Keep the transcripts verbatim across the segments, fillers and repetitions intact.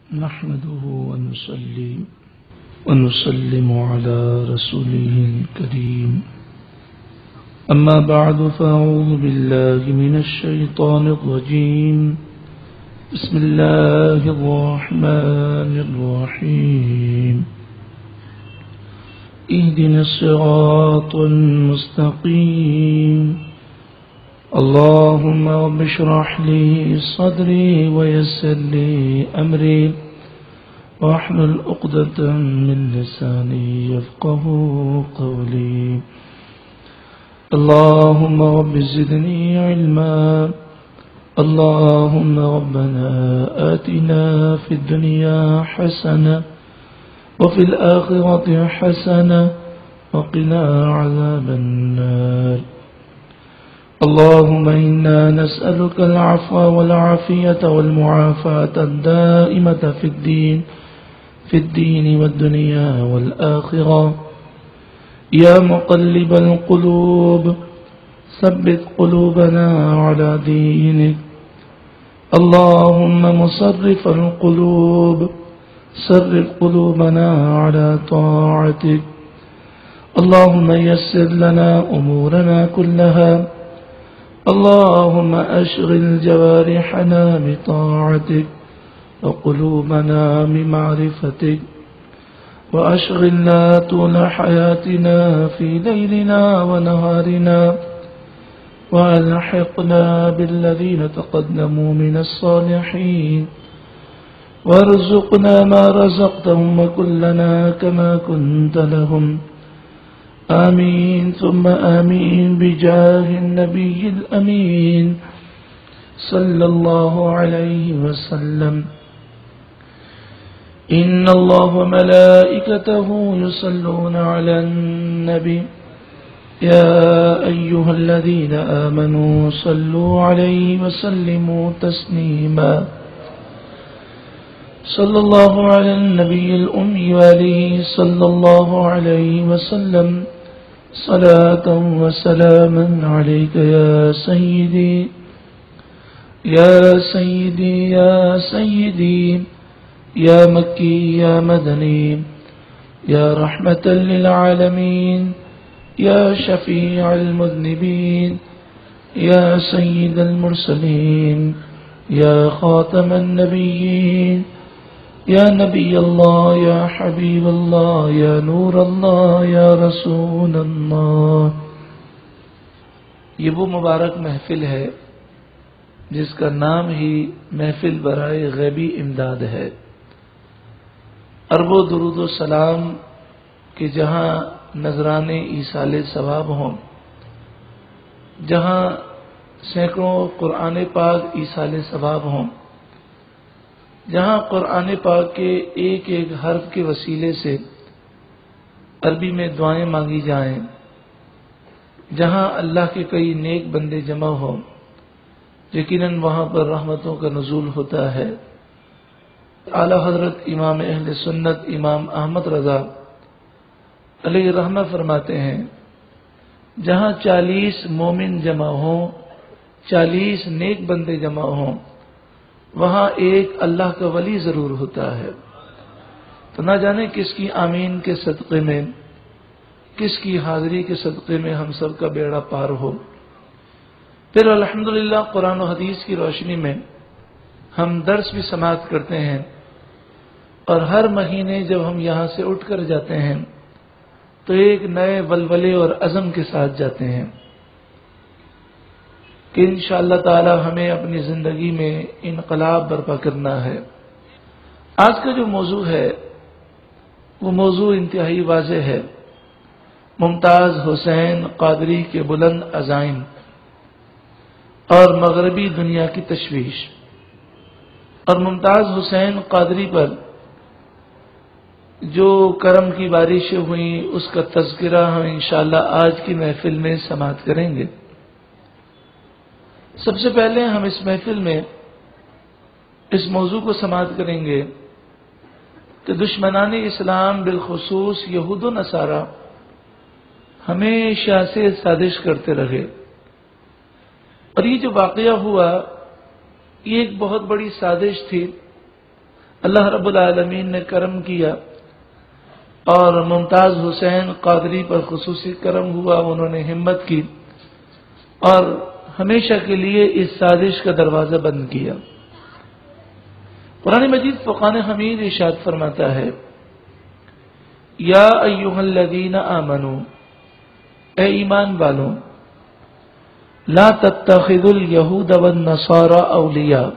نحمده ونصلي ونسلم على رسوله الكريم. أما بعد فأعوذ بالله من الشيطان الرجيم. بسم الله الرحمن الرحيم. اهدنا الصراط المستقيم. اللهم رب اشرح لي صدري ويسر لي أمري واحلل عقدة من لساني يفقهوا قولي. اللهم رب زدني علما. اللهم ربنا آتنا في الدنيا حسنة وفي الآخرة حسنة وقنا عذاب النار. اللهم إنا نسألك العفو والعافية والمعافاة الدائمة في الدين في الدين والدنيا والآخرة. يا مقلب القلوب ثبت قلوبنا على دينك. اللهم مصرف القلوب صرف قلوبنا على طاعتك. اللهم يسر لنا أمورنا كلها. اللهم أشغل جوارحنا بطاعتك وقلوبنا بمعرفتك، وأشغلنا طول حياتنا في ليلنا ونهارنا، وألحقنا بالذين تقدموا من الصالحين، وارزقنا ما رزقتهم وكلنا كما كنت لهم. آمين ثم آمين بجاه النبي الأمين صلى الله عليه وسلم. إن الله وملائكته يصلون على النبي يا أيها الذين آمنوا صلوا عليه وسلموا تسليما. صلى الله على النبي الأمي وآله صلى الله عليه وسلم. صلاة وسلاما عليك يا سيدي يا سيدي يا سيدي يا مكي يا مدني يا رحمة للعالمين يا شفيع المذنبين يا سيد المرسلين يا خاتم النبيين یا نبی اللہ یا حبیب اللہ یا نور اللہ یا رسول اللہ. یہ وہ مبارک محفل ہے جس کا نام ہی محفل برائے غیبی امداد ہے. ارب و درود و سلام کہ جہاں نذران ایصال ثواب ہوں، جہاں سینکڑوں قرآن پاک ایصال ثواب ہوں، جہاں قرآن پاک کے ایک ایک حرف کے وسیلے سے عربی میں دعائیں مانگی جائیں، جہاں اللہ کے کئی نیک بندے جمع ہوں، یقیناً وہاں پر رحمتوں کا نزول ہوتا ہے. اعلیٰ حضرت امام اہل سنت امام احمد رضا علیہ رحمہ فرماتے ہیں، جہاں چالیس مومن جمع ہوں، چالیس نیک بندے جمع ہوں، وہاں ایک اللہ کا ولی ضرور ہوتا ہے. تو نہ جانے کس کی آمین کے صدقے میں، کس کی حاضری کے صدقے میں ہم سب کا بیڑا پار ہو. پھر الحمدللہ قرآن و حدیث کی روشنی میں ہم درس بھی سماعت کرتے ہیں، اور ہر مہینے جب ہم یہاں سے اٹھ کر جاتے ہیں تو ایک نئے ولولے اور عزم کے ساتھ جاتے ہیں کہ انشاءاللہ تعالی ہمیں اپنی زندگی میں انقلاب برپا کرنا ہے. آج کا جو موضوع ہے وہ موضوع انتہائی واضح ہے. ممتاز حسین قادری کے بلند عزائم اور مغربی دنیا کی تشویش. اور ممتاز حسین قادری پر جو کرم کی بارشیں ہوئیں اس کا تذکرہ ہم انشاءاللہ آج کی محفل میں سماعت کریں گے. سب سے پہلے ہم اس محفل میں اس موضوع کو سماعت کریں گے کہ دشمنان اسلام بالخصوص یہود و نصارہ ہمیشہ سے سازش کرتے رہے، اور یہ جو واقعہ ہوا یہ ایک بہت بڑی سازش تھی اللہ رب العالمین نے کرم کیا اور ممتاز حسین قادری پر خصوصی کرم ہوا، انہوں نے ہمت کی اور ہمیشہ کے لیے اس سازش کا دروازہ بند کیا۔ قرآن مجید فرقان حمید ارشاد فرماتا ہے، یا ایھا الذین آمنوا، اے ایمان والوں، لا تتخذوا الیہود والنصارى اولیاء،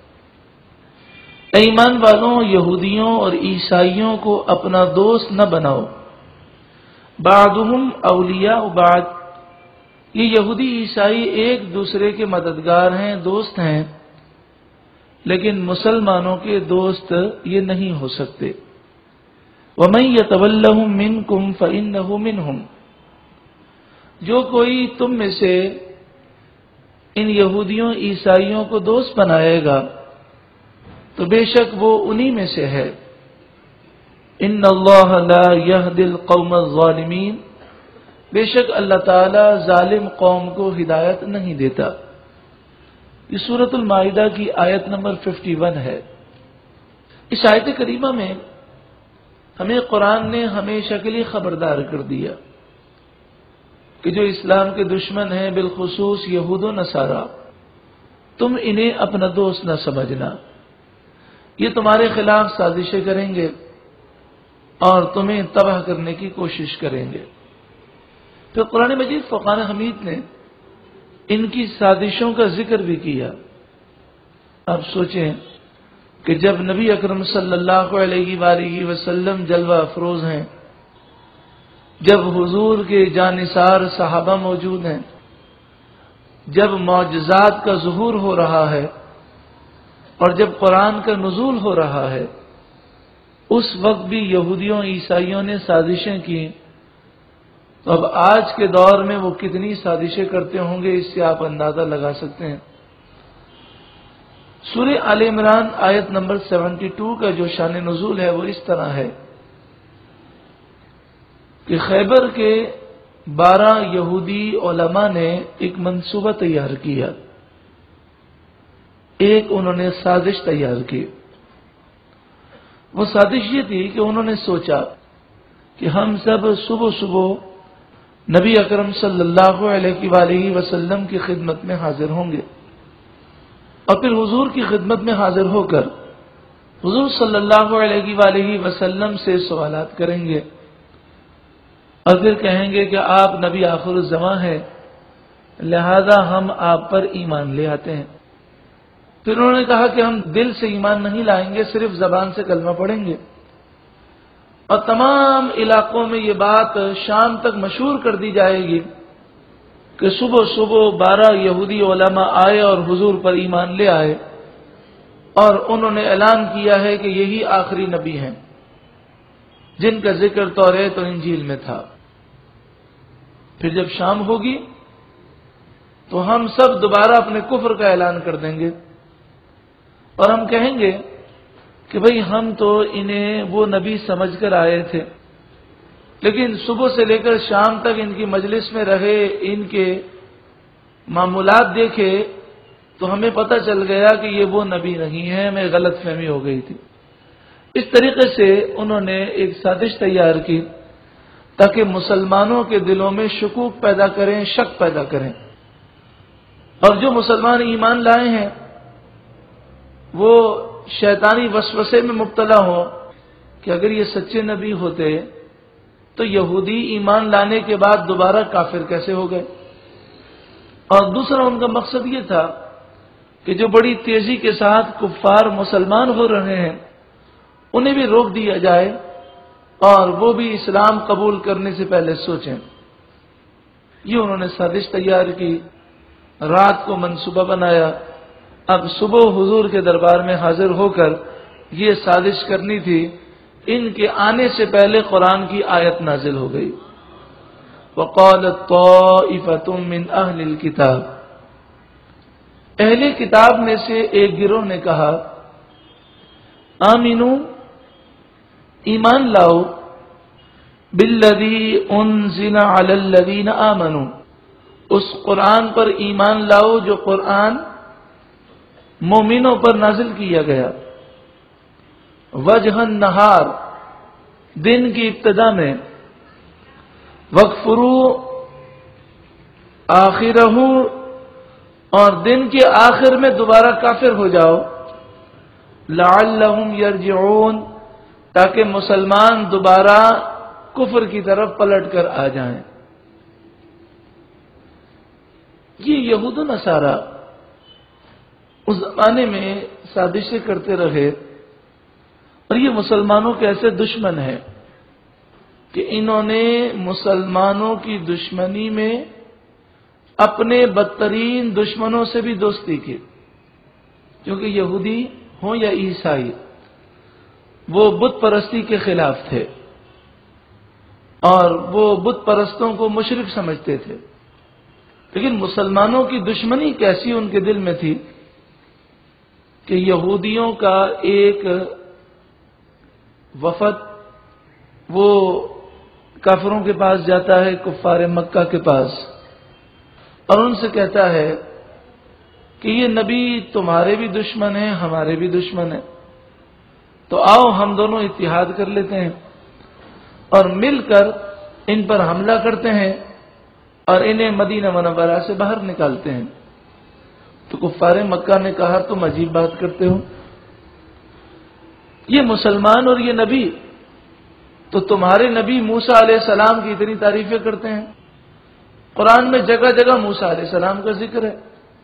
اے ایمان والوں یہودیوں اور عیسائیوں کو اپنا دوست نہ بناؤ، بعضهم اولیاء بعض، یہ یہودی عیسائی ایک دوسرے کے مددگار ہیں، دوست ہیں، لیکن مسلمانوں کے دوست یہ نہیں ہو سکتے۔ وَمَن يَتَوَلَّهُم مِّنكُمْ فَإِنَّهُ مِنْهُمْ، جو کوئی تم میں سے ان یہودیوں عیسائیوں کو دوست بنائے گا تو بے شک وہ انہی میں سے ہے۔ ان اللہ لا يهدي القوم الظالمین، بے شک اللہ تعالی ظالم قوم کو ہدایت نہیں دیتا۔ یہ سورۃ المائدہ کی آیت نمبر اکیاون ہے۔ اس آیت کریمہ میں ہمیں قرآن نے ہمیشہ کے لیے خبردار کر دیا کہ جو اسلام کے دشمن ہیں، بالخصوص یہود و نصارہ، تم انہیں اپنا دوست نہ سمجھنا، یہ تمہارے خلاف سازشیں کریں گے اور تمہیں تباہ کرنے کی کوشش کریں گے۔ پھر قرآن مجید فرقان حمید نے ان کی سازشوں کا ذکر بھی کیا۔ اب سوچیں کہ جب نبی اکرم صلی اللہ علیہ وآلہ وسلم جلوہ افروز ہیں، جب حضور کے جانثار صحابہ موجود ہیں، جب معجزات کا ظہور ہو رہا ہے اور جب قرآن کا نزول ہو رہا ہے، اس وقت بھی یہودیوں عیسائیوں نے سازشیں کی، تو اب آج کے دور میں وہ کتنی سازشیں کرتے ہوں گے، اس سے آپ اندازہ لگا سکتے ہیں۔ سورہ آل عمران آیت نمبر بہتر کا جو شان نزول ہے وہ اس طرح ہے کہ خیبر کے بارہ یہودی علماء نے ایک منصوبہ تیار کیا، ایک انہوں نے سازش تیار کی۔ وہ سازش یہ تھی کہ انہوں نے سوچا کہ ہم سب صبح صبح نبی اکرم صلی اللہ علیہ وآلہ وسلم کی خدمت میں حاضر ہوں گے اور پھر حضور کی خدمت میں حاضر ہو کر حضور صلی اللہ علیہ وآلہ وسلم سے سوالات کریں گے اور پھر کہیں گے کہ آپ نبی آخر الزماں ہیں، لہذا ہم آپ پر ایمان لے آتے ہیں۔ پھر انہوں نے کہا کہ ہم دل سے ایمان نہیں لائیں گے، صرف زبان سے کلمہ پڑھیں گے، اور تمام علاقوں میں یہ بات شام تک مشہور کر دی جائے گی کہ صبح صبح بارہ یہودی علماء آئے اور حضور پر ایمان لے آئے اور انہوں نے اعلان کیا ہے کہ یہی آخری نبی ہیں جن کا ذکر توریت اور انجیل میں تھا۔ پھر جب شام ہوگی تو ہم سب دوبارہ اپنے کفر کا اعلان کر دیں گے اور ہم کہیں گے کہ بھئی ہم تو انہیں وہ نبی سمجھ کر آئے تھے، لیکن صبح سے لے کر شام تک ان کی مجلس میں رہے، ان کے معمولات دیکھے تو ہمیں پتہ چل گیا کہ یہ وہ نبی نہیں ہیں، ہمیں غلط فہمی ہو گئی تھی۔ اس طریقے سے انہوں نے ایک سازش تیار کی تاکہ مسلمانوں کے دلوں میں شکوک پیدا کریں، شک پیدا کریں، اور جو مسلمان ایمان لائے ہیں وہ شیطانی وسوسے میں مبتلا ہو کہ اگر یہ سچے نبی ہوتے تو یہودی ایمان لانے کے بعد دوبارہ کافر کیسے ہو گئے۔ اور دوسرا ان کا مقصد یہ تھا کہ جو بڑی تیزی کے ساتھ کفار مسلمان ہو رہے ہیں انہیں بھی روک دیا جائے اور وہ بھی اسلام قبول کرنے سے پہلے سوچیں۔ یہ انہوں نے سازش تیار کی، رات کو منصوبہ بنایا، اب صبح حضور کے دربار میں حاضر ہو کر یہ سازش کرنی تھی۔ ان کے آنے سے پہلے قرآن کی آیت نازل ہو گئی، وَقَالَتْ طَائِفَةٌ مِّنْ أَهْلِ الْكِتَابِ، اہل کتاب میں سے ایک گروہ نے کہا، آمنوا، ایمان لاؤ، بِالَّذِي أُنزِلَ عَلَى الَّذِينَ آمَنُوا، اس قرآن پر ایمان لاؤ جو قرآن مومنوں پر نازل کیا گیا، وجہ النہار، دن کی ابتدا میں، وَاغْفِرُوا آخِرَہُ، اور دن کے آخر میں دوبارہ کافر ہو جاؤ، لَعَلَّهُمْ يَرْجِعُونَ، تاکہ مسلمان دوبارہ کفر کی طرف پلٹ کر آ جائیں۔ یہ یہود و نصارہ اس زمانے میں سازشیں کرتے رہے، اور یہ مسلمانوں کے ایسے دشمن ہیں کہ انہوں نے مسلمانوں کی دشمنی میں اپنے بدترین دشمنوں سے بھی دوستی کی، کیونکہ یہودی ہوں یا عیسائی وہ بت پرستی کے خلاف تھے، اور وہ بت پرستوں کو مشرک سمجھتے تھے، لیکن مسلمانوں کی دشمنی کیسی ان کے دل میں تھی کہ یہودیوں کا ایک وفد وہ کافروں کے پاس جاتا ہے، کفار مکہ کے پاس، اور ان سے کہتا ہے کہ یہ نبی تمہارے بھی دشمن ہیں، ہمارے بھی دشمن ہیں، تو آؤ ہم دونوں اتحاد کر لیتے ہیں اور مل کر ان پر حملہ کرتے ہیں اور انہیں مدینہ منورہ سے باہر نکالتے ہیں۔ تو کفار مکہ نے کہا تم عجیب بات کرتے ہو، یہ مسلمان اور یہ نبی تو تمہارے نبی موسیٰ علیہ السلام کی اتنی تعریفیں کرتے ہیں، قرآن میں جگہ جگہ موسیٰ علیہ السلام کا ذکر ہے،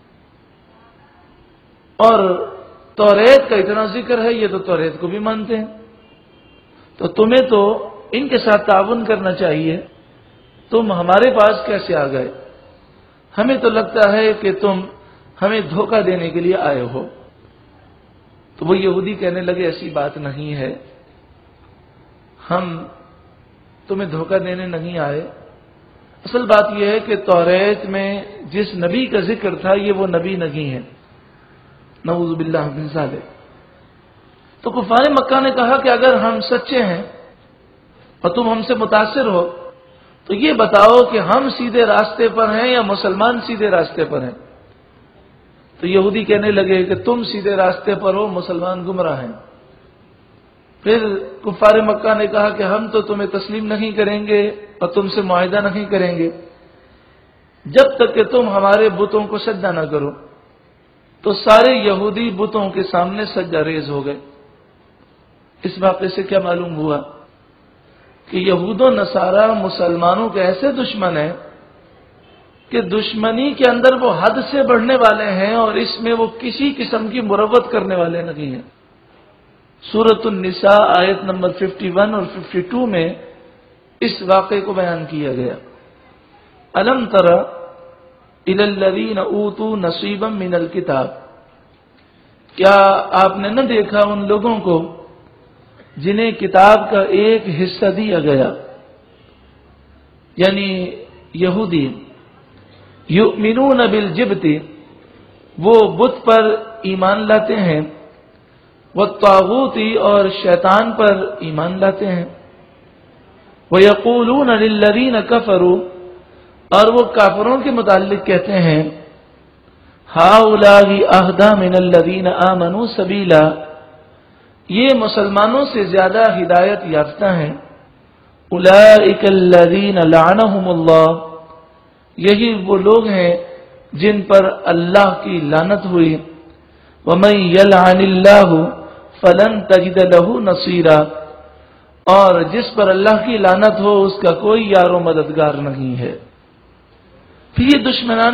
اور توریت کا اتنا ذکر ہے، یہ تو توریت کو بھی مانتے ہیں، تو تمہیں تو ان کے ساتھ تعاون کرنا چاہیے، تم ہمارے پاس کیسے آ گئے؟ ہمیں تو لگتا ہے کہ تم ہمیں دھوکہ دینے کے لیے آئے ہو۔ تو وہ یہودی کہنے لگے ایسی بات نہیں ہے، ہم تمہیں دھوکہ دینے نہیں آئے، اصل بات یہ ہے کہ توریت میں جس نبی کا ذکر تھا یہ وہ نبی نہیں ہے، نعوذ باللہ من ذالک۔ تو کفار مکہ نے کہا کہ اگر ہم سچے ہیں اور تم ہم سے متاثر ہو تو یہ بتاؤ کہ ہم سیدھے راستے پر ہیں یا مسلمان سیدھے راستے پر ہیں؟ تو یہودی کہنے لگے کہ تم سیدھے راستے پر ہو، مسلمان گمراہ ہیں۔ پھر کفار مکہ نے کہا کہ ہم تو تمہیں تسلیم نہیں کریں گے اور تم سے معاہدہ نہیں کریں گے جب تک کہ تم ہمارے بتوں کو سجدہ نہ کرو۔ تو سارے یہودی بتوں کے سامنے سجدہ ریز ہو گئے۔ اس واقعے سے کیا معلوم ہوا کہ یہود و نصارہ مسلمانوں کے ایسے دشمن ہیں کہ دشمنی کے اندر وہ حد سے بڑھنے والے ہیں، اور اس میں وہ کسی قسم کی مروت کرنے والے نہیں ہیں۔ سورۃ النساء آیت نمبر اکیاون اور باون میں اس واقعے کو بیان کیا گیا۔ الم تر الی الذین اوتوا نصیبا من الکتاب، کیا آپ نے نہ دیکھا ان لوگوں کو جنہیں کتاب کا ایک حصہ دیا گیا، یعنی یہودی، یؤمنون بالجبت، وہ بت پر ایمان لاتے ہیں، والطاغوت، اور شیطان پر ایمان لاتے ہیں، وَيَقُولُونَ لِلَّذِينَ كَفَرُوا، اور وہ کافروں کے متعلق کہتے ہیں، هَؤُلَاءِ أَهْدَىٰ مِنَ الَّذِينَ آمَنُوا سَبِيلًا، یہ مسلمانوں سے زیادہ ہدایت یافتہ ہیں، أُولَٰئِكَ الَّذِينَ لَعَنَهُمُ اللَّهُ، یہی وہ لوگ ہیں جن پر اللہ کی لعنت ہوئی، وَمَن يَلْعَنِ اللَّهُ فَلَن تَجِدَ لَهُ نَصِيرًا، اور جس پر اللہ کی لعنت ہو اس کا کوئی یار و مددگار نہیں ہے۔ پھر یہ دشمنان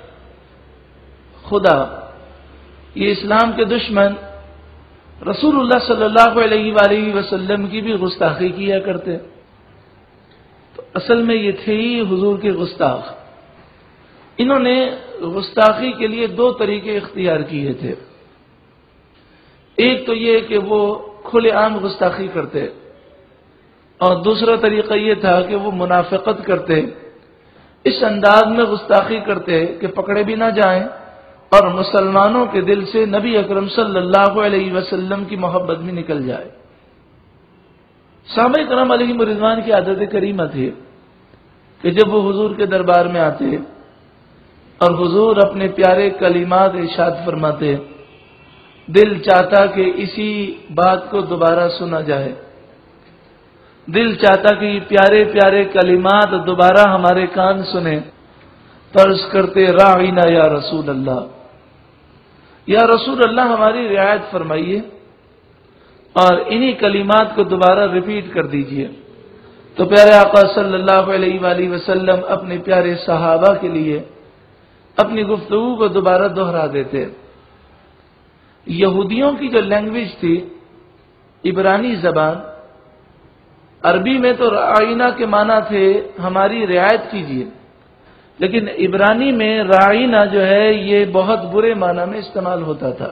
خدا، یہ اسلام کے دشمن رسول اللہ صلی اللہ علیہ وآلہ وسلم کی بھی گستاخی کیا کرتے، تو اصل میں یہ تھے ہی حضور کے گستاخ۔ انہوں نے گستاخی کے لیے دو طریقے اختیار کیے تھے، ایک تو یہ کہ وہ کھلے عام گستاخی کرتے، اور دوسرا طریقہ یہ تھا کہ وہ منافقت کرتے، اس انداز میں گستاخی کرتے کہ پکڑے بھی نہ جائیں اور مسلمانوں کے دل سے نبی اکرم صلی اللہ علیہ وسلم کی محبت بھی نکل جائے۔ صحابہ کرام علیہم رضوان کی عادت کریمہ تھی کہ جب وہ حضور کے دربار میں آتے اور حضور اپنے پیارے کلمات ارشاد فرماتے دل چاہتا کہ اسی بات کو دوبارہ سنا جائے، دل چاہتا کہ یہ پیارے پیارے کلمات دوبارہ ہمارے کان سنیں، فرض کرتے راعینا یا رسول اللہ، یا رسول اللہ ہماری رعایت فرمائیے اور انہی کلمات کو دوبارہ ریپیٹ کر دیجئے۔ تو پیارے آقا صلی اللہ علیہ وآلہ وسلم اپنے پیارے صحابہ کے لیے اپنی گفتگو کو دوبارہ دہرا دیتے۔ یہودیوں کی جو لینگویج تھی عبرانی زبان، عربی میں تو رعینا کے معنی تھے ہماری رعایت کیجیے، لیکن عبرانی میں رعینا جو ہے یہ بہت برے معنی میں استعمال ہوتا تھا۔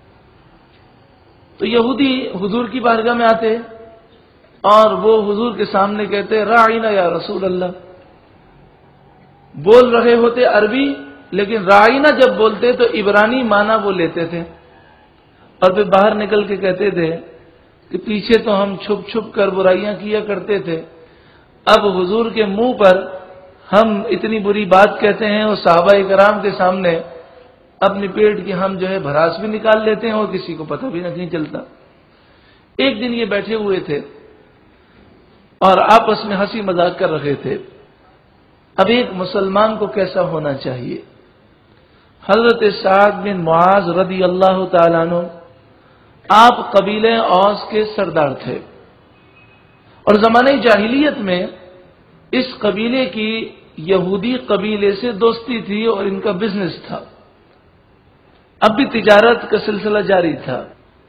تو یہودی حضور کی بارگاہ میں آتے اور وہ حضور کے سامنے کہتے راعینا یا رسول اللہ، بول رہے ہوتے عربی لیکن راعینا جب بولتے تو عبرانی معنی وہ لیتے تھے، اور پھر باہر نکل کے کہتے تھے کہ پیچھے تو ہم چھپ چھپ کر برائیاں کیا کرتے تھے، اب حضور کے منہ پر ہم اتنی بری بات کہتے ہیں اور صحابہ کرام کے سامنے اپنی پیٹ کی ہم جو ہے بھراس بھی نکال لیتے ہیں اور کسی کو پتہ بھی نہیں چلتا۔ ایک دن یہ بیٹھے ہوئے تھے اور آپس میں ہنسی مذاق کر رہے تھے، اب ایک مسلمان کو کیسا ہونا چاہیے۔ حضرت سعد بن معاذ رضی اللہ تعالیٰ عنہ آپ قبیلے اوس کے سردار تھے، اور زمانہ جاہلیت میں اس قبیلے کی یہودی قبیلے سے دوستی تھی اور ان کا بزنس تھا، اب بھی تجارت کا سلسلہ جاری تھا،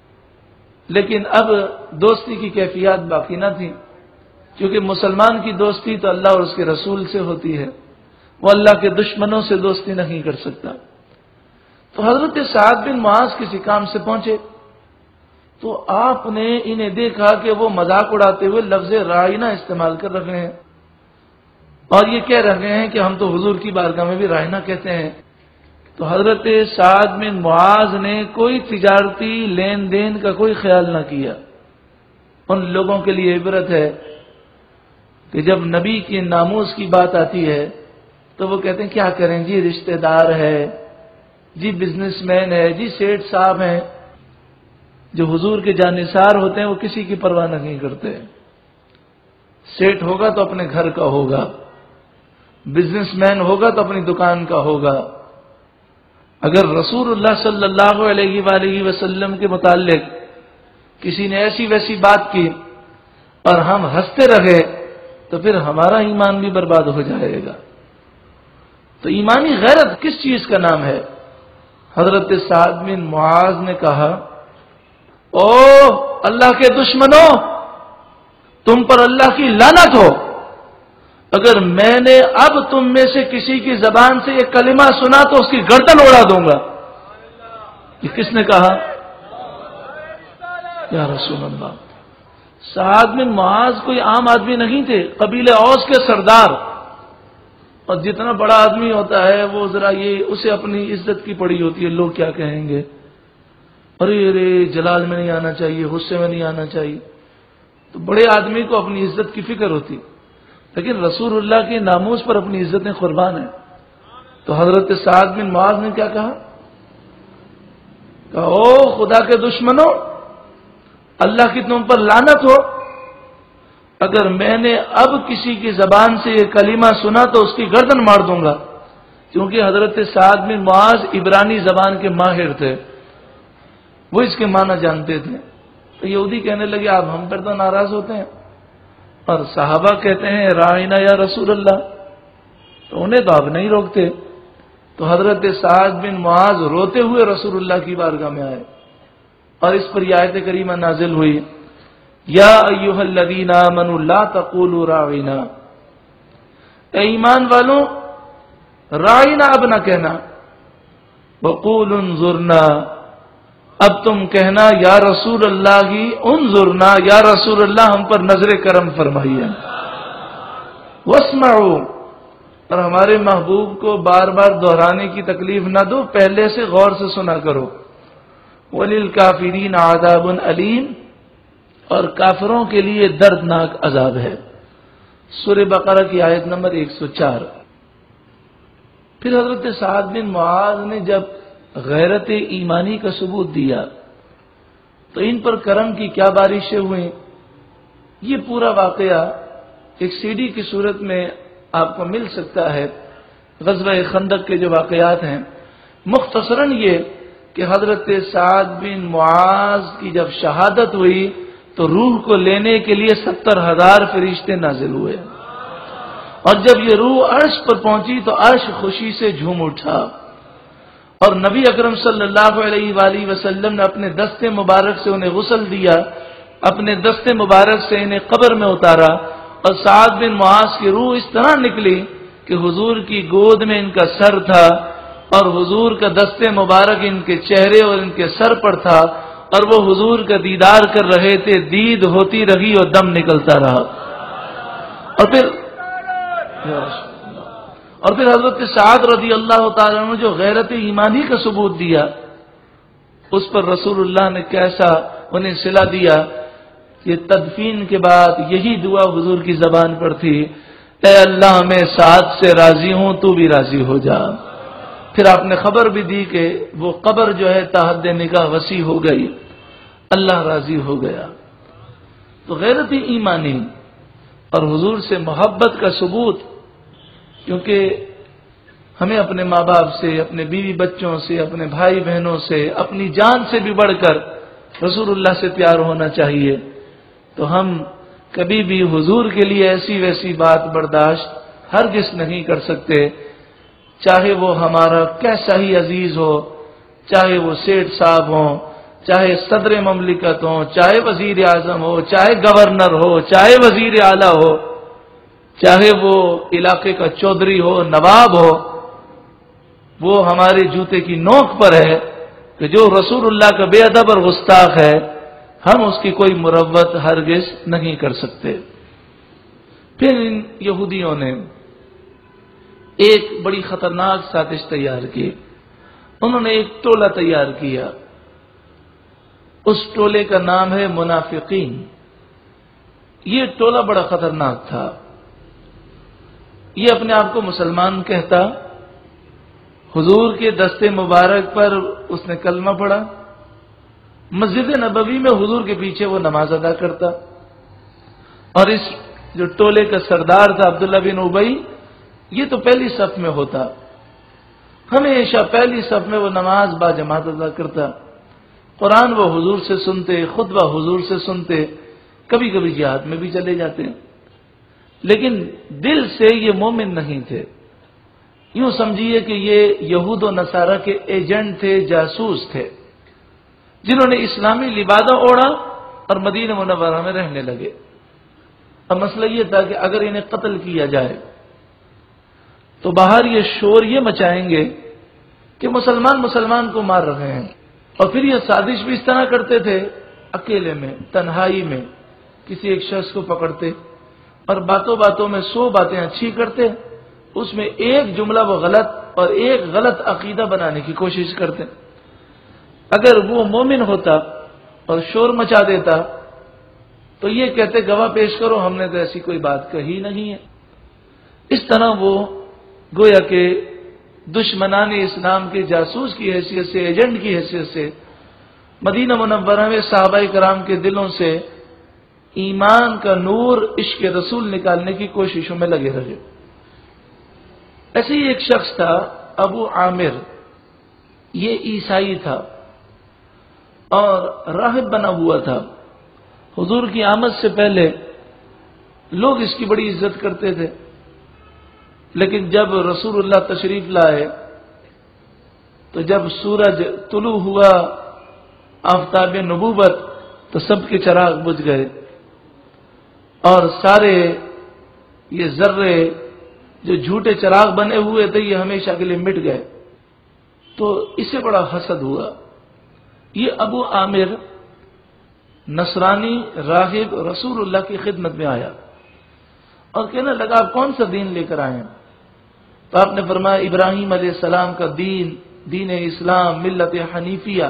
لیکن اب دوستی کی کیفیات باقی نہ تھی، کیونکہ مسلمان کی دوستی تو اللہ اور اس کے رسول سے ہوتی ہے، وہ اللہ کے دشمنوں سے دوستی نہیں کر سکتا۔ تو حضرت سعد بن معاذ کسی کام سے پہنچے تو آپ نے انہیں دیکھا کہ وہ مذاق اڑاتے ہوئے لفظ رائنا استعمال کر رہے ہیں اور یہ کہہ رہے ہیں کہ ہم تو حضور کی بارگاہ میں بھی رائنا کہتے ہیں۔ تو حضرت سعد بن معاذ نے کوئی تجارتی لین دین کا کوئی خیال نہ کیا۔ ان لوگوں کے لیے عبرت ہے کہ جب نبی کی ناموس کی بات آتی ہے تو وہ کہتے ہیں کیا کریں جی، رشتہ دار ہے جی، بزنس مین ہے جی، سیٹ صاحب ہیں۔ جو حضور کے جانثار ہوتے ہیں وہ کسی کی پرواہ نہیں کرتے، سیٹ ہوگا تو اپنے گھر کا ہوگا، بزنس مین ہوگا تو اپنی دکان کا ہوگا۔ اگر رسول اللہ صلی اللہ علیہ وآلہ وسلم کے متعلق کسی نے ایسی ویسی بات کی اور ہم ہنستے رہے تو پھر ہمارا ایمان بھی برباد ہو جائے گا۔ تو ایمانی غیرت کس چیز کا نام ہے؟ حضرت سعد بن معاذ نے کہا او اللہ کے دشمنوں، تم پر اللہ کی لعنت ہو، اگر میں نے اب تم میں سے کسی کی زبان سے یہ کلمہ سنا تو اس کی گردن اڑا دوں گا۔ یہ کس نے کہا؟ یا رسول اللہ۔ سعد بن معاذ کوئی عام آدمی نہیں تھے، قبیلے اوس کے سردار، اور جتنا بڑا آدمی ہوتا ہے وہ ذرا یہ اسے اپنی عزت کی پڑی ہوتی ہے، لوگ کیا کہیں گے، ارے ارے جلال میں نہیں آنا چاہیے، غصے میں نہیں آنا چاہیے۔ تو بڑے آدمی کو اپنی عزت کی فکر ہوتی، لیکن رسول اللہ کے ناموس پر اپنی عزتیں قربان ہیں۔ تو حضرت سعد بن معاذ نے کیا کہا؟ کہا او خدا کے دشمنوں، اللہ کی تم پر لعنت ہو، اگر میں نے اب کسی کی زبان سے یہ کلمہ سنا تو اس کی گردن مار دوں گا، کیونکہ حضرت سعد بن معاذ عبرانی زبان کے ماہر تھے، وہ اس کے معنی جانتے تھے۔ تو یہودی کہنے لگے آپ ہم پر تو ناراض ہوتے ہیں اور صحابہ کہتے ہیں رائنا یا رسول اللہ، تو انہیں تو آپ نہیں روکتے۔ تو حضرت سعد بن معاذ روتے ہوئے رسول اللہ کی بارگاہ میں آئے اور اس پر یہ آیت کریمہ نازل ہوئی، یا ایھا الذین آمنوا لا تقولوا راعنا، اے ایمان والوں راعنا اب نہ کہنا، وقولوا انظرنا، اب تم کہنا یا رسول اللہ کی انظرنا، یا رسول اللہ ہم پر نظر کرم فرمائیے، واسمعوا، اور ہمارے محبوب کو بار بار دہرانے کی تکلیف نہ دو، پہلے سے غور سے سنا کرو، وَلِلْكَافِرِينَ عَذَابٌ أَلِيمٌ، اور کافروں کے لیے دردناک عذاب ہے۔ سورہ بقرہ کی آیت نمبر ایک سو چار۔ پھر حضرت سعد بن معاذ نے جب غیرت ایمانی کا ثبوت دیا تو ان پر کرم کی کیا بارشیں ہوئیں. یہ پورا واقعہ ایک سی ڈی کی صورت میں آپ کو مل سکتا ہے. غزوہ خندق کے جو واقعات ہیں مختصراً یہ کہ حضرت سعد بن معاذ کی جب شہادت ہوئی تو روح کو لینے کے لیے ستر ہزار فرشتے نازل ہوئے، اور جب یہ روح عرش پر پہنچی تو عرش خوشی سے جھوم اٹھا، اور نبی اکرم صلی اللہ علیہ وآلہ وسلم نے اپنے دست مبارک سے انہیں غسل دیا، اپنے دست مبارک سے انہیں قبر میں اتارا، اور سعد بن معاذ کی روح اس طرح نکلی کہ حضور کی گود میں ان کا سر تھا، اور حضور کا دست مبارک ان کے چہرے اور ان کے سر پر تھا، اور وہ حضور کا دیدار کر رہے تھے. دید ہوتی رہی اور دم نکلتا رہا. اور پھر اور پھر حضرت سعد رضی اللہ تعالیٰ عنہ جو غیرت ایمانی کا ثبوت دیا، اس پر رسول اللہ نے کیسا انہیں صلہ دیا. یہ تدفین کے بعد یہی دعا حضور کی زبان پر تھی، اے اللہ میں سعد سے راضی ہوں، تو بھی راضی ہو جا. پھر آپ نے خبر بھی دی کہ وہ قبر جو ہے تحت نگاہ وسیع ہو گئی، اللہ راضی ہو گیا. تو غیرت ایمانی اور حضور سے محبت کا ثبوت، کیونکہ ہمیں اپنے ماں باپ سے، اپنے بیوی بچوں سے، اپنے بھائی بہنوں سے، اپنی جان سے بھی بڑھ کر رسول اللہ سے پیار ہونا چاہیے. تو ہم کبھی بھی حضور کے لیے ایسی ویسی بات برداشت ہرگز نہیں کر سکتے، چاہے وہ ہمارا کیسا ہی عزیز ہو، چاہے وہ سیٹھ صاحب ہوں، چاہے صدر مملکت ہوں، چاہے وزیر اعظم ہو، چاہے گورنر ہو، چاہے وزیر اعلیٰ ہو، چاہے وہ علاقے کا چودھری ہو، نواب ہو. وہ ہمارے جوتے کی نوک پر ہے کہ جو رسول اللہ کا بے ادب اور گستاخ ہے، ہم اس کی کوئی مروت ہرگز نہیں کر سکتے. پھر ان یہودیوں نے ایک بڑی خطرناک سازش تیار کی. انہوں نے ایک ٹولہ تیار کیا، اس ٹولے کا نام ہے منافقین. یہ ٹولہ بڑا خطرناک تھا. یہ اپنے آپ کو مسلمان کہتا، حضور کے دست مبارک پر اس نے کلمہ پڑھا، مسجد نبوی میں حضور کے پیچھے وہ نماز ادا کرتا، اور اس جو ٹولے کا سردار تھا عبداللہ بن ابی، یہ تو پہلی صف میں ہوتا، ہمیشہ پہلی صف میں وہ نماز با جماعت ادا کرتا. قرآن وہ حضور سے سنتے، خطبہ حضور سے سنتے، کبھی کبھی جہاد میں بھی چلے جاتے، لیکن دل سے یہ مومن نہیں تھے. یوں سمجھیے کہ یہ یہود و نصارہ کے ایجنٹ تھے، جاسوس تھے، جنہوں نے اسلامی لبادہ اوڑھا اور مدینہ منورہ میں رہنے لگے. اب مسئلہ یہ تھا کہ اگر انہیں قتل کیا جائے تو باہر یہ شور یہ مچائیں گے کہ مسلمان مسلمان کو مار رہے ہیں. اور پھر یہ سازش بھی اس طرح کرتے تھے، اکیلے میں، تنہائی میں کسی ایک شخص کو پکڑتے اور باتوں باتوں میں سو باتیں اچھی کرتے، اس میں ایک جملہ وہ غلط اور ایک غلط عقیدہ بنانے کی کوشش کرتے. اگر وہ مومن ہوتا اور شور مچا دیتا تو یہ کہتے گواہ پیش کرو، ہم نے تو ایسی کوئی بات کہی نہیں ہے. اس طرح وہ گویا کہ دشمنان اسلام کے جاسوس کی حیثیت سے، ایجنٹ کی حیثیت سے مدینہ منورہ میں صحابہ کرام کے دلوں سے ایمان کا نور، عشق رسول نکالنے کی کوششوں میں لگے رہے. ایسے ہی ایک شخص تھا ابو عامر، یہ عیسائی تھا اور راہب بنا ہوا تھا. حضور کی آمد سے پہلے لوگ اس کی بڑی عزت کرتے تھے، لیکن جب رسول اللہ تشریف لائے تو جب سورج طلوع ہوا، آفتاب نبوت، تو سب کے چراغ بجھ گئے اور سارے یہ ذرے جو جھوٹے چراغ بنے ہوئے تھے یہ ہمیشہ کے لیے مٹ گئے. تو اسے بڑا حسد ہوا. یہ ابو عامر نصرانی راہب رسول اللہ کی خدمت میں آیا اور کہنے لگا آپ کون سا دین لے کر آئے ہیں؟ تو آپ نے فرمایا ابراہیم علیہ السلام کا دین، دین اسلام، ملت حنیفیہ.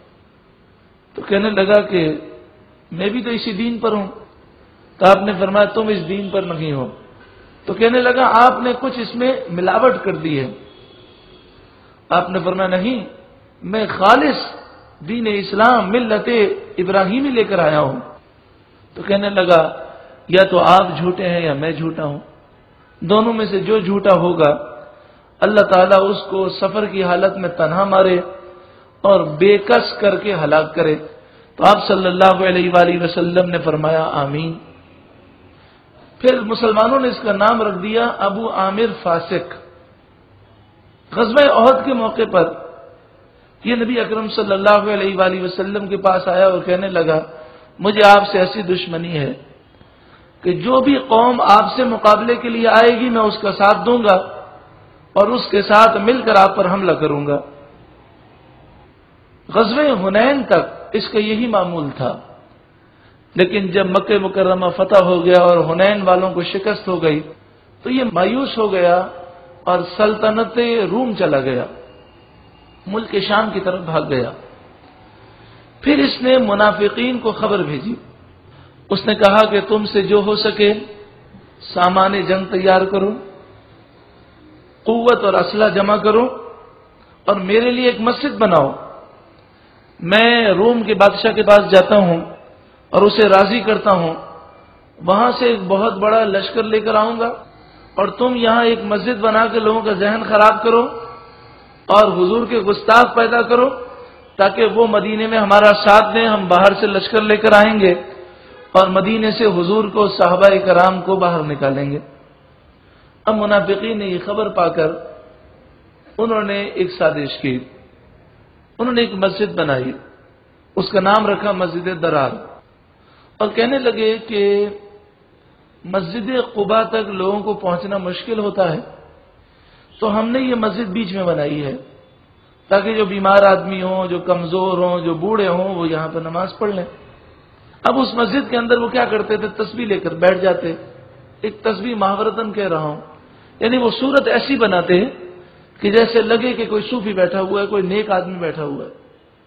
تو کہنے لگا کہ میں بھی تو اسی دین پر ہوں. تو آپ نے فرمایا تم اس دین پر نہیں ہو. تو کہنے لگا آپ نے کچھ اس میں ملاوٹ کر دی ہے. آپ نے فرمایا نہیں، میں خالص دین اسلام ملت ابراہیمی لے کر آیا ہوں۔ تو کہنے لگا یا تو آپ جھوٹے ہیں یا میں جھوٹا ہوں، دونوں میں سے جو جھوٹا ہوگا اللہ تعالیٰ اس کو سفر کی حالت میں تنہا مارے اور بے کس کر کے ہلاک کرے۔ تو آپ صلی اللہ علیہ وآلہ وسلم نے فرمایا آمین۔ پھر مسلمانوں نے اس کا نام رکھ دیا ابو عامر فاسق۔ غزوہ احد کے موقع پر یہ نبی اکرم صلی اللہ علیہ وآلہ وسلم کے پاس آیا اور کہنے لگا مجھے آپ سے ایسی دشمنی ہے کہ جو بھی قوم آپ سے مقابلے کے لیے آئے گی میں اس کا ساتھ دوں گا اور اس کے ساتھ مل کر آپ پر حملہ کروں گا۔ غزوہ حنین تک اس کا یہی معمول تھا، لیکن جب مکہ مکرمہ فتح ہو گیا اور حنین والوں کو شکست ہو گئی تو یہ مایوس ہو گیا اور سلطنت روم چلا گیا، ملک شام کی طرف بھاگ گیا۔ پھر اس نے منافقین کو خبر بھیجی، اس نے کہا کہ تم سے جو ہو سکے سامان جنگ تیار کرو، قوت اور اسلحہ جمع کرو اور میرے لیے ایک مسجد بناؤ، میں روم کے بادشاہ کے پاس جاتا ہوں اور اسے راضی کرتا ہوں، وہاں سے ایک بہت بڑا لشکر لے کر آؤں گا اور تم یہاں ایک مسجد بنا کے لوگوں کا ذہن خراب کرو اور حضور کے گستاخ پیدا کرو تاکہ وہ مدینے میں ہمارا ساتھ دیں، ہم باہر سے لشکر لے کر آئیں گے اور مدینے سے حضور کو صحابہ کرام کو باہر نکالیں گے۔ اب منافقین نے یہ خبر پا کر انہوں نے ایک سازش کی، انہوں نے ایک مسجد بنائی، اس کا نام رکھا مسجد درار، اور کہنے لگے کہ مسجد قباء تک لوگوں کو پہنچنا مشکل ہوتا ہے تو ہم نے یہ مسجد بیچ میں بنائی ہے تاکہ جو بیمار آدمی ہوں، جو کمزور ہوں، جو بوڑھے ہوں وہ یہاں پہ نماز پڑھ لیں۔ اب اس مسجد کے اندر وہ کیا کرتے تھے، تسبیح لے کر بیٹھ جاتے، ایک تسبیح محاورتاً کہہ رہا ہوں، یعنی وہ صورت ایسی بناتے کہ جیسے لگے کہ کوئی صوفی بیٹھا ہوا ہے، کوئی نیک آدمی بیٹھا ہوا ہے۔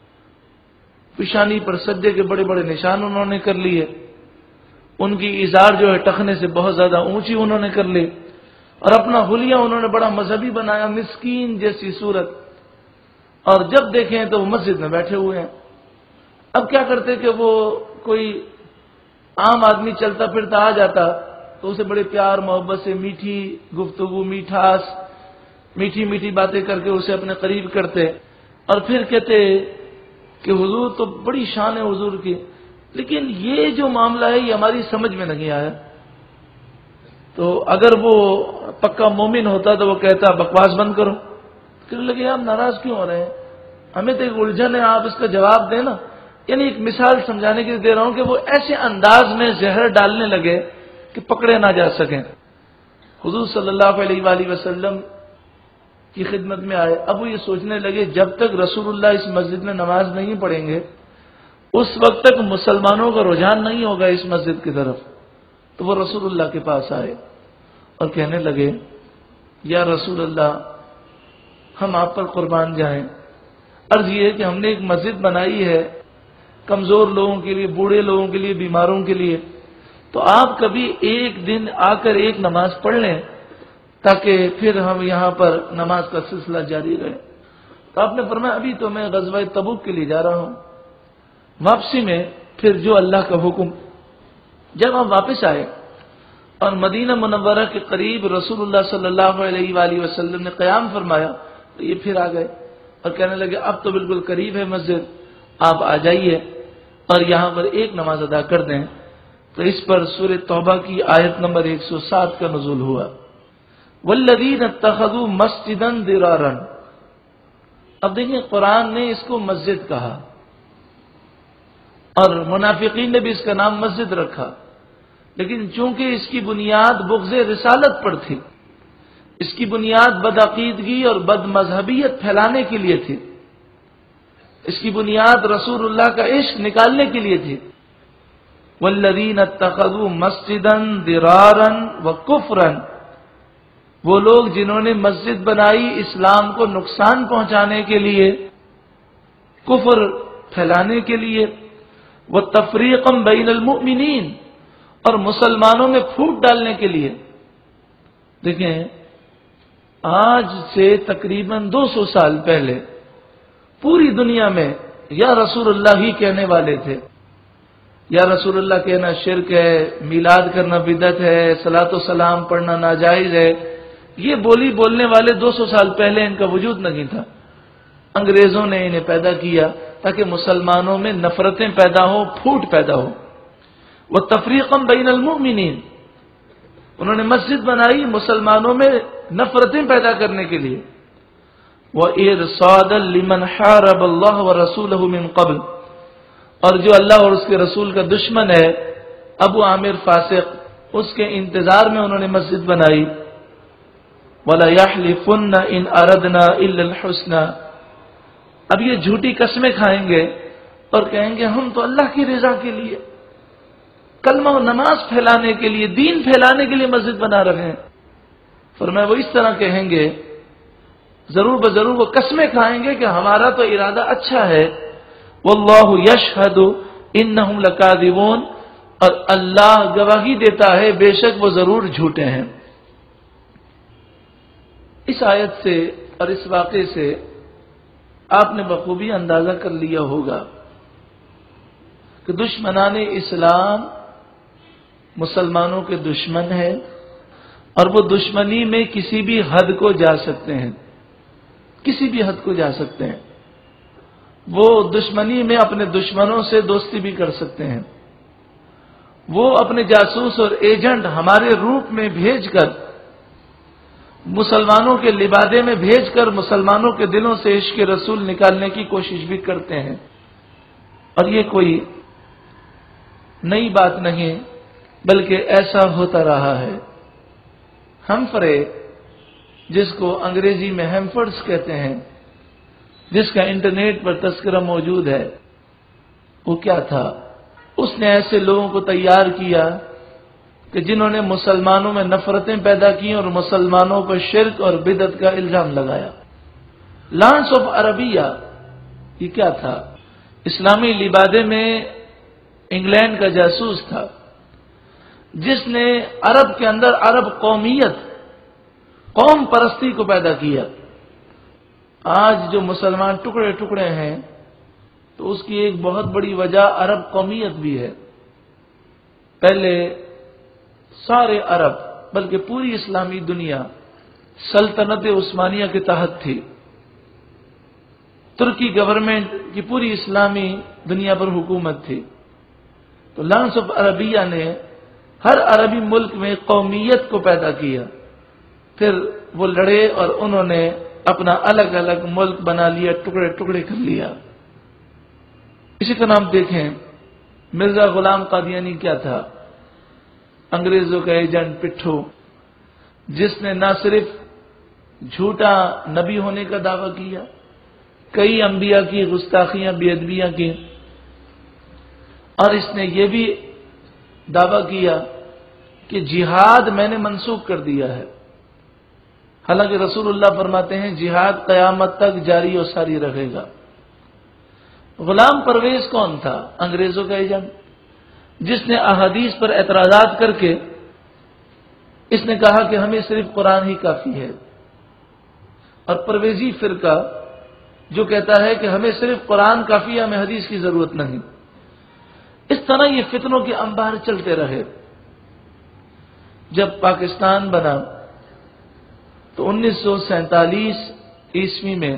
پیشانی پر سجدے کے بڑے بڑے نشان انہوں نے کر لیے، ان کی ازار جو ہے ٹخنے سے بہت زیادہ اونچی انہوں نے کر لی اور اپنا حلیہ انہوں نے بڑا مذہبی بنایا، مسکین جیسی صورت، اور جب دیکھیں تو وہ مسجد میں بیٹھے ہوئے ہیں۔ اب کیا کرتے کہ وہ کوئی عام آدمی چلتا پھرتا آ جاتا تو اسے بڑے پیار محبت سے میٹھی گفتگو، میٹھاس، میٹھی میٹھی باتیں کر کے اسے اپنے قریب کرتے اور پھر کہتے کہ حضور تو بڑی شان ہے حضور کی، لیکن یہ جو معاملہ ہے یہ ہماری سمجھ میں نہیں آیا۔ تو اگر وہ پکا مومن ہوتا تو وہ کہتا بکواس بند کرو، کہنے لگے آپ ناراض کیوں ہو رہے ہیں، ہمیں تو ایک الجھن ہے، آپ اس کا جواب دیں نا۔ یعنی ایک مثال سمجھانے کے لیے دے رہا ہوں کہ وہ ایسے انداز میں زہر ڈالنے لگے کہ پکڑے نہ جا سکیں۔ حضور صلی اللہ علیہ وآلہ وسلم کی خدمت میں آئے، اب وہ یہ سوچنے لگے جب تک رسول اللہ اس مسجد میں نماز نہیں پڑھیں گے اس وقت تک مسلمانوں کا رجحان نہیں ہوگا اس مسجد کی طرف۔ تو وہ رسول اللہ کے پاس آئے اور کہنے لگے یا رسول اللہ ہم آپ پر قربان جائیں، عرض یہ ہے کہ ہم نے ایک مسجد بنائی ہے کمزور لوگوں کے لیے، بوڑھے لوگوں کے لیے، بیماروں کے لیے، تو آپ کبھی ایک دن آ کر ایک نماز پڑھ لیں تاکہ پھر ہم یہاں پر نماز کا سلسلہ جاری رہے۔ تو آپ نے فرمایا ابھی تو میں غزوہ تبوک کے لیے جا رہا ہوں، واپسی میں پھر جو اللہ کا حکم۔ جب ہم واپس آئے اور مدینہ منورہ کے قریب رسول اللہ صلی اللہ علیہ وآلہ وسلم نے قیام فرمایا تو یہ پھر آ گئے اور کہنے لگے اب تو بالکل قریب ہے مسجد، آپ آ جائیے اور یہاں پر ایک نماز ادا کر دیں۔ تو اس پر سورہ توبہ کی آیت نمبر ایک سو سات کا نزول ہوا، والذین اتخذوا مسجدا ضرارا۔ اب دیکھیں قرآن نے اس کو مسجد کہا اور منافقین نے بھی اس کا نام مسجد رکھا، لیکن چونکہ اس کی بنیاد بغض رسالت پر تھی، اس کی بنیاد بدعقیدگی اور بد مذہبیت پھیلانے کے لیے تھی، اس کی بنیاد رسول اللہ کا عشق نکالنے کے لیے تھی۔ والذین اتخذوا مسجدا ضرارا وکفرا، وہ لوگ جنہوں نے مسجد بنائی اسلام کو نقصان پہنچانے کے لیے، کفر پھیلانے کے لیے، وتفریقا بین المؤمنین، اور مسلمانوں میں پھوٹ ڈالنے کے لیے۔ دیکھیں آج سے تقریباً دو سو سال پہلے پوری دنیا میں یا رسول اللہ ہی کہنے والے تھے۔ یا رسول اللہ کہنا شرک ہے، میلاد کرنا بدعت ہے، صلاۃ و سلام پڑھنا ناجائز ہے، یہ بولی بولنے والے دو سو سال پہلے ان کا وجود نہیں تھا۔ انگریزوں نے انہیں پیدا کیا تاکہ مسلمانوں میں نفرتیں پیدا ہوں، پھوٹ پیدا ہو۔ وہ تفریقم بین المؤمنین، انہوں نے مسجد بنائی مسلمانوں میں نفرتیں پیدا کرنے کے لیے۔ وَإِرْصَادًا لِمَنْ حَارَبَ اللَّهَ وَرَسُولَهُ مِنْ قَبْلُ، اور جو اللہ اور اس کے رسول کا دشمن ہے ابو عامر فاسق، اس کے انتظار میں انہوں نے مسجد بنائی۔ وَلَا يَحْلِفُنَّ إِنْ أَرَدْنَا إِلَّا الْحُسْنَى، اب یہ جھوٹی قسمیں کھائیں گے اور کہیں گے ہم تو اللہ کی رضا کے لیے، کلمہ و نماز پھیلانے کے لیے، دین پھیلانے کے لیے مسجد بنا رہے ہیں۔ فرمایا وہ اس طرح کہیں گے، ضرور بضرور وہ قسمیں کھائیں گے کہ ہمارا تو ارادہ اچھا ہے، واللہ یشہد انہم لکاذبون، اور اللہ گواہی دیتا ہے بے شک وہ ضرور جھوٹے ہیں۔ اس آیت سے اور اس واقعے سے آپ نے بخوبی اندازہ کر لیا ہوگا کہ دشمنان اسلام مسلمانوں کے دشمن ہے، اور وہ دشمنی میں کسی بھی حد کو جا سکتے ہیں، کسی بھی حد کو جا سکتے ہیں۔ وہ دشمنی میں اپنے دشمنوں سے دوستی بھی کر سکتے ہیں، وہ اپنے جاسوس اور ایجنٹ ہمارے روپ میں بھیج کر، مسلمانوں کے لبادے میں بھیج کر مسلمانوں کے دلوں سے عشق رسول نکالنے کی کوشش بھی کرتے ہیں۔ اور یہ کوئی نئی بات نہیں بلکہ ایسا ہوتا رہا ہے۔ ہمفرے، جس کو انگریزی میں ہیمفرڈز کہتے ہیں، جس کا انٹرنیٹ پر تذکرہ موجود ہے، وہ کیا تھا؟ اس نے ایسے لوگوں کو تیار کیا کہ جنہوں نے مسلمانوں میں نفرتیں پیدا کی اور مسلمانوں پر شرک اور بدعت کا الزام لگایا۔ لانس آف عربیہ، یہ کیا تھا؟ اسلامی لبادے میں انگلینڈ کا جاسوس تھا، جس نے عرب کے اندر عرب قومیت، قوم پرستی کو پیدا کیا۔ آج جو مسلمان ٹکڑے ٹکڑے ہیں تو اس کی ایک بہت بڑی وجہ عرب قومیت بھی ہے۔ پہلے سارے عرب بلکہ پوری اسلامی دنیا سلطنت عثمانیہ کے تحت تھی۔ ترکی گورنمنٹ کی پوری اسلامی دنیا پر حکومت تھی۔ تو لانس آف عربیہ نے ہر عربی ملک میں قومیت کو پیدا کیا، پھر وہ لڑے اور انہوں نے اپنا الگ الگ ملک بنا لیا، ٹکڑے ٹکڑے کر لیا۔ اسی کا نام دیکھیں، مرزا غلام قادیانی کیا تھا؟ انگریزوں کا ایجنٹ پٹھو، جس نے نہ صرف جھوٹا نبی ہونے کا دعویٰ کیا، کئی انبیاء کی گستاخیاں بے ادبیاں کی، اور اس نے یہ بھی دعویٰ کیا کہ جہاد میں نے منسوخ کر دیا ہے، حالانکہ رسول اللہ فرماتے ہیں جہاد قیامت تک جاری و ساری رہے گا۔ غلام پرویز کون تھا؟ انگریزوں کا ایجنٹ، جس نے احادیث پر اعتراضات کر کے اس نے کہا کہ ہمیں صرف قرآن ہی کافی ہے، اور پرویزی فرقہ جو کہتا ہے کہ ہمیں صرف قرآن کافی ہے، ہمیں حدیث کی ضرورت نہیں۔ اس طرح یہ فتنوں کے انبار چلتے رہے۔ جب پاکستان بنا تو انیس سو سینتالیس عیسوی میں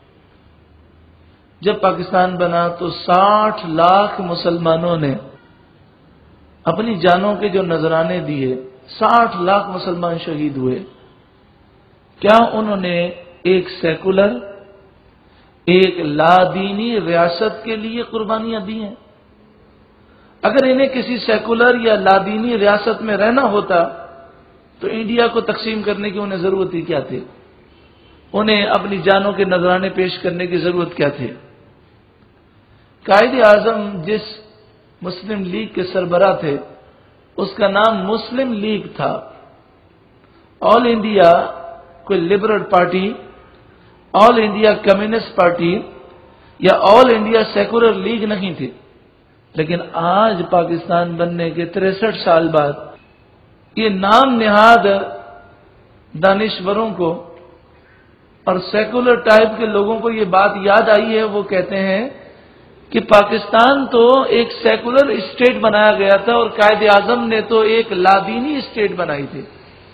جب پاکستان بنا تو ساٹھ لاکھ مسلمانوں نے اپنی جانوں کے جو نذرانے دیے، ساٹھ لاکھ مسلمان شہید ہوئے۔ کیا انہوں نے ایک سیکولر، ایک لادینی ریاست کے لیے قربانیاں دی ہیں؟ اگر انہیں کسی سیکولر یا لادینی ریاست میں رہنا ہوتا تو انڈیا کو تقسیم کرنے کی انہیں ضرورت ہی کیا تھی؟ انہیں اپنی جانوں کے نذرانے پیش کرنے کی ضرورت کیا تھی؟ قائد اعظم جس مسلم لیگ کے سربراہ تھے اس کا نام مسلم لیگ تھا۔ آل انڈیا کوئی liberal party, all India communist party یا آل انڈیا سیکولر لیگ نہیں تھی۔ لیکن آج پاکستان بننے کے تریسٹھ سال بعد یہ نام نہاد دانشوروں کو اور سیکولر ٹائپ کے لوگوں کو یہ بات یاد آئی ہے، وہ کہتے ہیں کہ پاکستان تو ایک سیکولر اسٹیٹ بنایا گیا تھا اور قائد اعظم نے تو ایک لادینی اسٹیٹ بنائی تھی.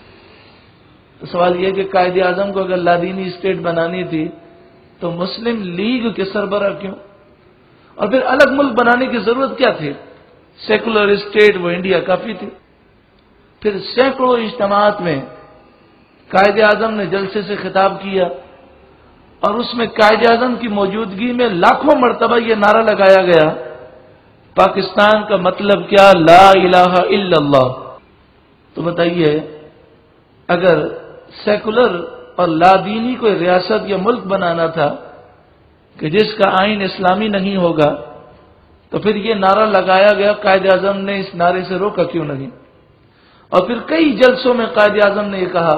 تو سوال یہ کہ قائد اعظم کو اگر لادینی اسٹیٹ بنانی تھی تو مسلم لیگ کے سربراہ کیوں؟ اور پھر الگ ملک بنانے کی ضرورت کیا تھی؟ سیکولر اسٹیٹ وہ انڈیا کافی تھی. پھر سینکڑوں اجتماعات میں قائد اعظم نے جلسے سے خطاب کیا اور اس میں قائد اعظم کی موجودگی میں لاکھوں مرتبہ یہ نعرہ لگایا گیا، پاکستان کا مطلب کیا؟ لا الہ الا اللہ. تو بتائیے، اگر سیکولر اور لادینی کوئی ریاست یا ملک بنانا تھا کہ جس کا آئین اسلامی نہیں ہوگا، تو پھر یہ نعرہ لگایا گیا، قائد اعظم نے اس نعرے سے روکا کیوں نہیں؟ اور پھر کئی جلسوں میں قائد اعظم نے یہ کہا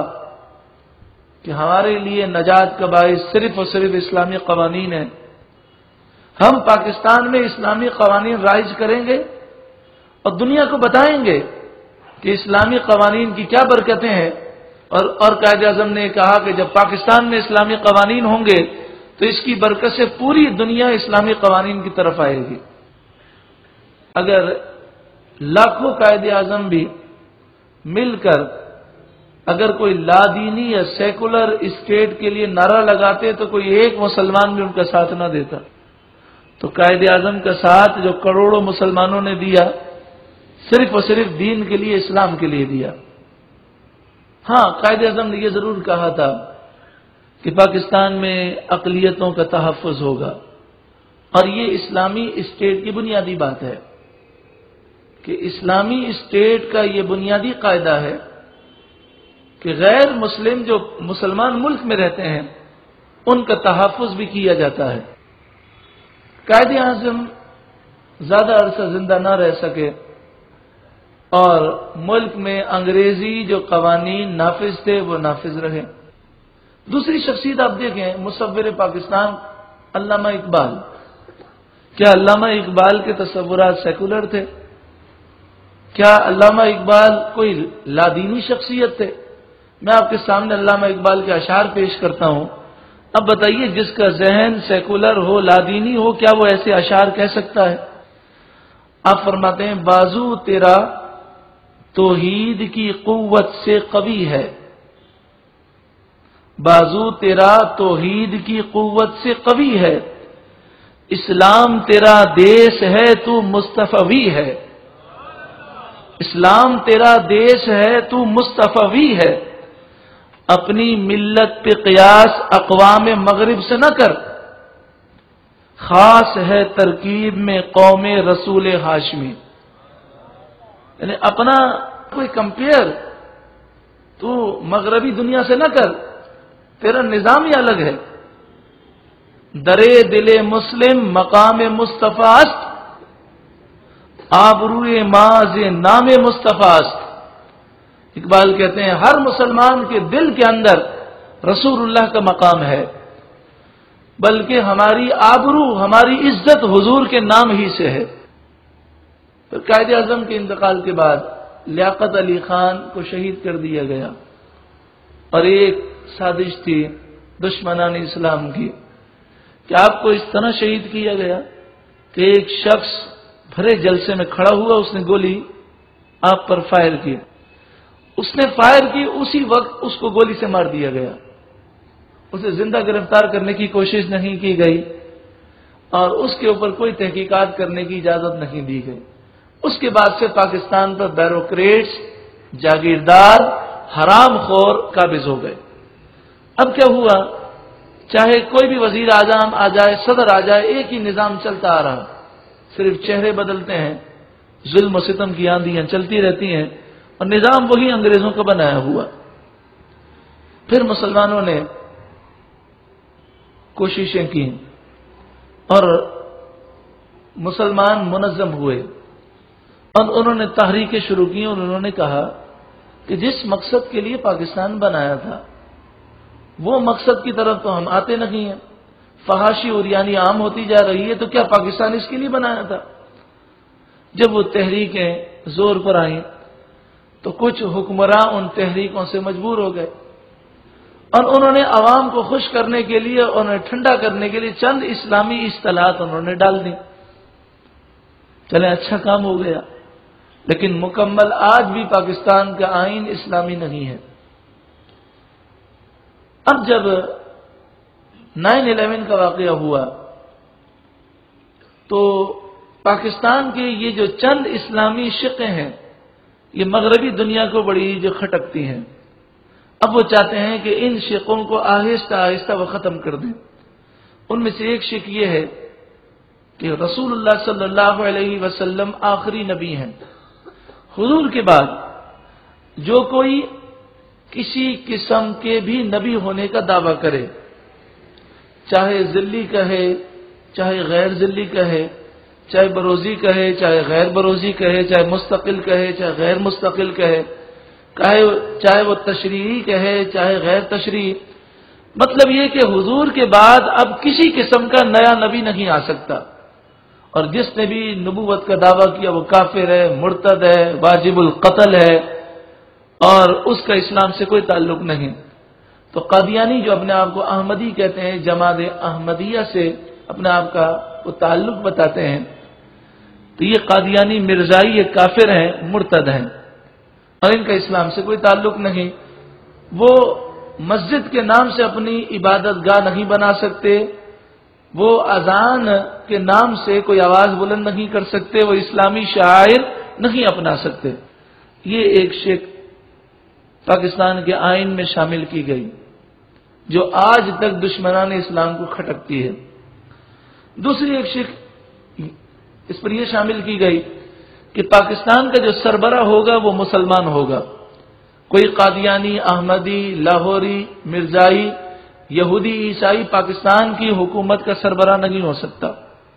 کہ ہمارے لیے نجات کا باعث صرف اور صرف اسلامی قوانین ہیں، ہم پاکستان میں اسلامی قوانین رائج کریں گے اور دنیا کو بتائیں گے کہ اسلامی قوانین کی کیا برکتیں ہیں. اور اور قائد اعظم نے کہا کہ جب پاکستان میں اسلامی قوانین ہوں گے تو اس کی برکت سے پوری دنیا اسلامی قوانین کی طرف آئے گی. اگر لاکھوں قائد اعظم بھی مل کر اگر کوئی لادینی یا سیکولر اسٹیٹ کے لیے نعرہ لگاتے تو کوئی ایک مسلمان بھی ان کا ساتھ نہ دیتا. تو قائد اعظم کا ساتھ جو کروڑوں مسلمانوں نے دیا، صرف اور صرف دین کے لیے، اسلام کے لیے دیا. ہاں، قائد اعظم نے یہ ضرور کہا تھا کہ پاکستان میں اقلیتوں کا تحفظ ہوگا، اور یہ اسلامی اسٹیٹ کی بنیادی بات ہے کہ اسلامی اسٹیٹ کا یہ بنیادی قاعدہ ہے کہ غیر مسلم جو مسلمان ملک میں رہتے ہیں ان کا تحفظ بھی کیا جاتا ہے. قائد اعظم زیادہ عرصہ زندہ نہ رہ سکے اور ملک میں انگریزی جو قوانین نافذ تھے وہ نافذ رہے. دوسری شخصیت آپ دیکھیں، مصور پاکستان علامہ اقبال. کیا علامہ اقبال کے تصورات سیکولر تھے؟ کیا علامہ اقبال کوئی لادینی شخصیت تھے؟ میں آپ کے سامنے علامہ اقبال کے اشعار پیش کرتا ہوں. اب بتائیے، جس کا ذہن سیکولر ہو، لادینی ہو، کیا وہ ایسے اشعار کہہ سکتا ہے؟ آپ فرماتے ہیں، بازو تیرا توحید کی قوت سے قوی ہے، بازو تیرا توحید کی قوت سے قوی ہے، اسلام تیرا دیس ہے تو مصطفی ہے، اسلام تیرا دیس ہے تو مصطفی ہے، اپنی ملت پہ قیاس اقوام مغرب سے نہ کر، خاص ہے ترکیب میں قوم رسول ہاشمی. یعنی اپنا کوئی کمپیئر تو مغربی دنیا سے نہ کر، تیرا نظام ہی الگ ہے. درے دل مسلم مقام مصطفیٰ است، آبروئے ماز نام مصطفیٰ است. اقبال کہتے ہیں ہر مسلمان کے دل کے اندر رسول اللہ کا مقام ہے، بلکہ ہماری آبرو، ہماری عزت حضور کے نام ہی سے ہے. پھر قائد اعظم کے انتقال کے بعد لیاقت علی خان کو شہید کر دیا گیا، اور ایک سازش تھی دشمنان اسلام کی کہ آپ کو اس طرح شہید کیا گیا کہ ایک شخص بھرے جلسے میں کھڑا ہوا، اس نے گولی آپ پر فائر کی، اس نے فائر کی، اسی وقت اس کو گولی سے مار دیا گیا. اسے زندہ گرفتار کرنے کی کوشش نہیں کی گئی اور اس کے اوپر کوئی تحقیقات کرنے کی اجازت نہیں دی گئی. اس کے بعد سے پاکستان پر بیوروکریٹس، جاگیردار، حرام خور قابض ہو گئے. اب کیا ہوا؟ چاہے کوئی بھی وزیر اعظم آ جائے، صدر آ جائے، ایک ہی نظام چلتا آ رہا، صرف چہرے بدلتے ہیں، ظلم و ستم کی آندیاں چلتی رہتی ہیں اور نظام وہی انگریزوں کا بنایا ہوا. پھر مسلمانوں نے کوششیں کی اور مسلمان منظم ہوئے اور انہوں نے تحریکیں شروع کی اور انہوں نے کہا کہ جس مقصد کے لیے پاکستان بنایا تھا وہ مقصد کی طرف تو ہم آتے نہیں ہیں. فحاشی اور یعنی عام ہوتی جا رہی ہے، تو کیا پاکستان اس کے لیے بنایا تھا؟ جب وہ تحریکیں زور پر آئیں تو کچھ حکمراں ان تحریکوں سے مجبور ہو گئے اور انہوں نے عوام کو خوش کرنے کے لیے، انہیں ٹھنڈا کرنے کے لیے چند اسلامی اصطلاحات انہوں نے ڈال دی. چلیں اچھا کام ہو گیا، لیکن مکمل آج بھی پاکستان کا آئین اسلامی نہیں ہے۔ اب جب نائن الیون کا واقعہ ہوا تو پاکستان کے یہ جو چند اسلامی شقیں ہیں یہ مغربی دنیا کو بڑی جو کھٹکتی ہیں، اب وہ چاہتے ہیں کہ ان شقوں کو آہستہ آہستہ وہ ختم کر دیں۔ ان میں سے ایک شق یہ ہے کہ رسول اللہ صلی اللہ علیہ وسلم آخری نبی ہیں، حضور کے بعد جو کوئی کسی قسم کے بھی نبی ہونے کا دعویٰ کرے، چاہے ذلی کہے چاہے غیر ذلی کہے، چاہے بروزی کہے چاہے غیر بروزی کہے، چاہے مستقل کہے چاہے غیر مستقل کہے، چاہے وہ تشریعی کہے چاہے غیر تشریعی، مطلب یہ کہ حضور کے بعد اب کسی قسم کا نیا نبی نہیں آ سکتا، اور جس نے بھی نبوت کا دعویٰ کیا وہ کافر ہے، مرتد ہے، واجب القتل ہے، اور اس کا اسلام سے کوئی تعلق نہیں۔ تو قادیانی جو اپنے آپ کو احمدی کہتے ہیں، جماعت احمدیہ سے اپنے آپ کا وہ تعلق بتاتے ہیں، تو یہ قادیانی مرزائی یہ کافر ہیں، مرتد ہیں، اور ان کا اسلام سے کوئی تعلق نہیں۔ وہ مسجد کے نام سے اپنی عبادت گاہ نہیں بنا سکتے، وہ اذان کے نام سے کوئی آواز بلند نہیں کر سکتے، وہ اسلامی شعائر نہیں اپنا سکتے۔ یہ ایک شق پاکستان کے آئین میں شامل کی گئی جو آج تک دشمنان اسلام کو کھٹکتی ہے۔ دوسری ایک شق اس پر یہ شامل کی گئی کہ پاکستان کا جو سربراہ ہوگا وہ مسلمان ہوگا، کوئی قادیانی، احمدی، لاہوری، مرزائی، یہودی، عیسائی پاکستان کی حکومت کا سربراہ نہیں ہو سکتا۔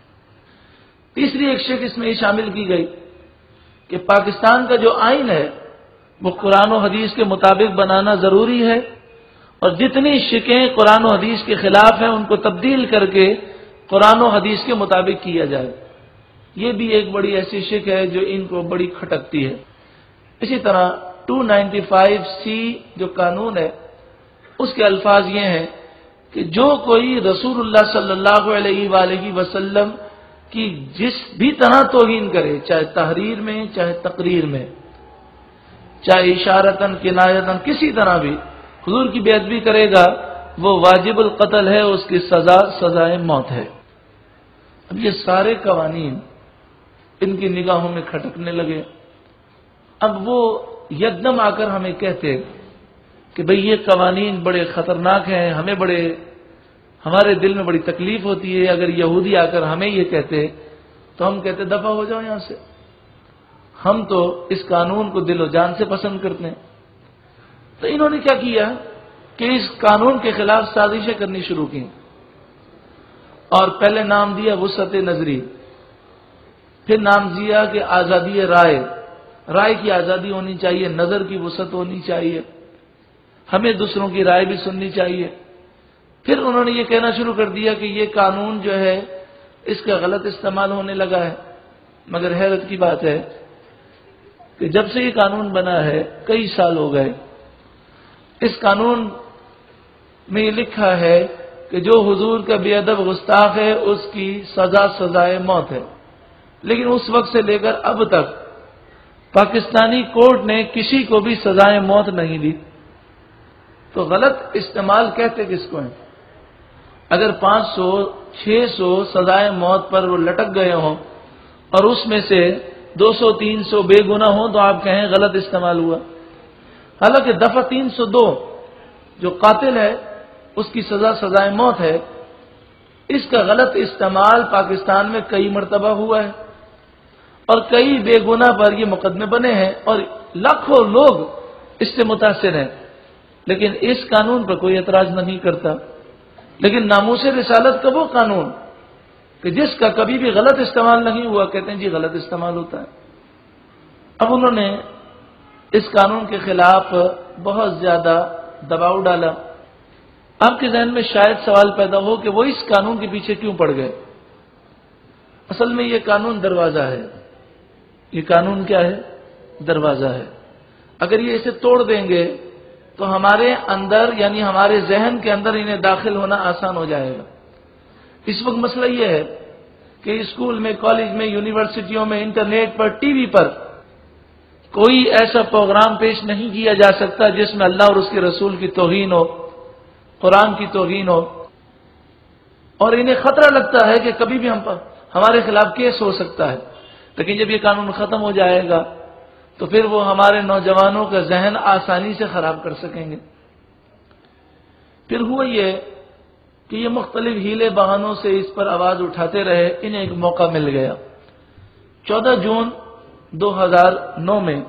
تیسری ایک شق اس میں یہ شامل کی گئی کہ پاکستان کا جو آئین ہے وہ قرآن و حدیث کے مطابق بنانا ضروری ہے، اور جتنی شقیں قرآن و حدیث کے خلاف ہیں ان کو تبدیل کر کے قرآن و حدیث کے مطابق کیا جائے۔ یہ بھی ایک بڑی ایسی شق ہے جو ان کو بڑی کھٹکتی ہے۔ اسی طرح دو سو پچانوے سی جو قانون ہے اس کے الفاظ یہ ہیں کہ جو کوئی رسول اللہ صلی اللہ علیہ وآلہ وسلم کی جس بھی طرح توہین کرے، چاہے تحریر میں چاہے تقریر میں، چاہے اشارتاً کنایتاً کسی طرح بھی حضور کی بے ادبی کرے گا، وہ واجب القتل ہے، اس کی سزا سزائے موت ہے۔ اب یہ سارے قوانین ان کی نگاہوں میں کھٹکنے لگے۔ اب وہ یکدم آ کر ہمیں کہتے کہ بھئی یہ قوانین بڑے خطرناک ہیں، ہمیں بڑے ہمارے دل میں بڑی تکلیف ہوتی ہے، اگر یہودی آ کر ہمیں یہ کہتے تو ہم کہتے دفع ہو جاؤ یہاں سے، ہم تو اس قانون کو دل و جان سے پسند کرتے ہیں۔ تو انہوں نے کیا کیا کہ اس قانون کے خلاف سازشیں کرنی شروع کی، اور پہلے نام دیا وسعت نظری، پھر نام دیا کہ آزادی رائے، رائے کی آزادی ہونی چاہیے، نظر کی وسعت ہونی چاہیے، ہمیں دوسروں کی رائے بھی سننی چاہیے۔ پھر انہوں نے یہ کہنا شروع کر دیا کہ یہ قانون جو ہے اس کا غلط استعمال ہونے لگا ہے۔ مگر حیرت کی بات ہے کہ جب سے یہ قانون بنا ہے کئی سال ہو گئے، اس قانون میں یہ لکھا ہے کہ جو حضور کا بے ادب گستاخ ہے اس کی سزا سزائے موت ہے، لیکن اس وقت سے لے کر اب تک پاکستانی کورٹ نے کسی کو بھی سزائے موت نہیں دی۔ تو غلط استعمال کہتے کس کو ہیں؟ اگر پانچ سو چھ سو سزائے موت پر وہ لٹک گئے ہوں اور اس میں سے دو سو تین سو بے گناہ ہوں تو آپ کہیں غلط استعمال ہوا، حالانکہ دفعہ تین سو دو جو قاتل ہے اس کی سزا سزائے موت ہے، اس کا غلط استعمال پاکستان میں کئی مرتبہ ہوا ہے، اور کئی بے گناہ پر یہ مقدمے بنے ہیں اور لاکھوں لوگ اس سے متاثر ہیں، لیکن اس قانون پر کوئی اعتراض نہیں کرتا۔ لیکن ناموس رسالت کا وہ قانون کہ جس کا کبھی بھی غلط استعمال نہیں ہوا، کہتے ہیں جی غلط استعمال ہوتا ہے۔ اب انہوں نے اس قانون کے خلاف بہت زیادہ دباؤ ڈالا۔ آپ کے ذہن میں شاید سوال پیدا ہو کہ وہ اس قانون کے پیچھے کیوں پڑ گئے؟ اصل میں یہ قانون دروازہ ہے، یہ قانون کیا ہے؟ دروازہ ہے۔ اگر یہ اسے توڑ دیں گے تو ہمارے اندر یعنی ہمارے ذہن کے اندر انہیں داخل ہونا آسان ہو جائے گا۔ اس وقت مسئلہ یہ ہے کہ اسکول میں، کالج میں، یونیورسٹیوں میں، انٹرنیٹ پر، ٹی وی پر کوئی ایسا پروگرام پیش نہیں کیا جا سکتا جس میں اللہ اور اس کے رسول کی توہین ہو، قرآن کی توہین ہو، اور انہیں خطرہ لگتا ہے کہ کبھی بھی ہم پر ہمارے خلاف کیس ہو سکتا ہے۔ لیکن جب یہ قانون ختم ہو جائے گا تو پھر وہ ہمارے نوجوانوں کا ذہن آسانی سے خراب کر سکیں گے۔ پھر ہوا یہ کہ یہ مختلف ہیلے بہانوں سے اس پر آواز اٹھاتے رہے، انہیں ایک موقع مل گیا۔ چودہ جون دو ہزار نو میں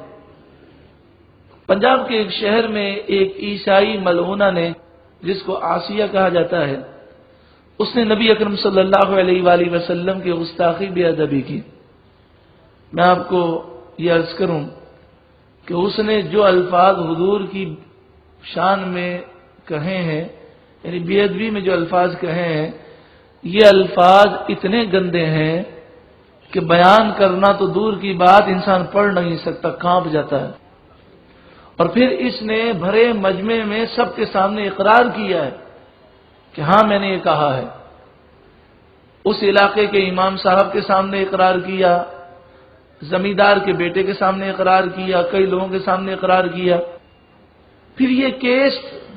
پنجاب کے ایک شہر میں ایک عیسائی ملعونہ نے، جس کو عاصیہ کہا جاتا ہے، اس نے نبی اکرم صلی اللہ علیہ وآلہ وسلم کی گستاخی بے ادبی کی۔ میں آپ کو یہ عرض کروں کہ اس نے جو الفاظ حضور کی شان میں کہے ہیں، یعنی بے ادبی میں جو الفاظ کہے ہیں، یہ الفاظ اتنے گندے ہیں کہ بیان کرنا تو دور کی بات، انسان پڑھ نہیں سکتا، کانپ جاتا ہے۔ اور پھر اس نے بھرے مجمع میں سب کے سامنے اقرار کیا ہے کہ ہاں میں نے یہ کہا ہے۔ اس علاقے کے امام صاحب کے سامنے اقرار کیا، زمیندار کے بیٹے کے سامنے اقرار کیا، کئی لوگوں کے سامنے اقرار کیا۔ پھر یہ کیس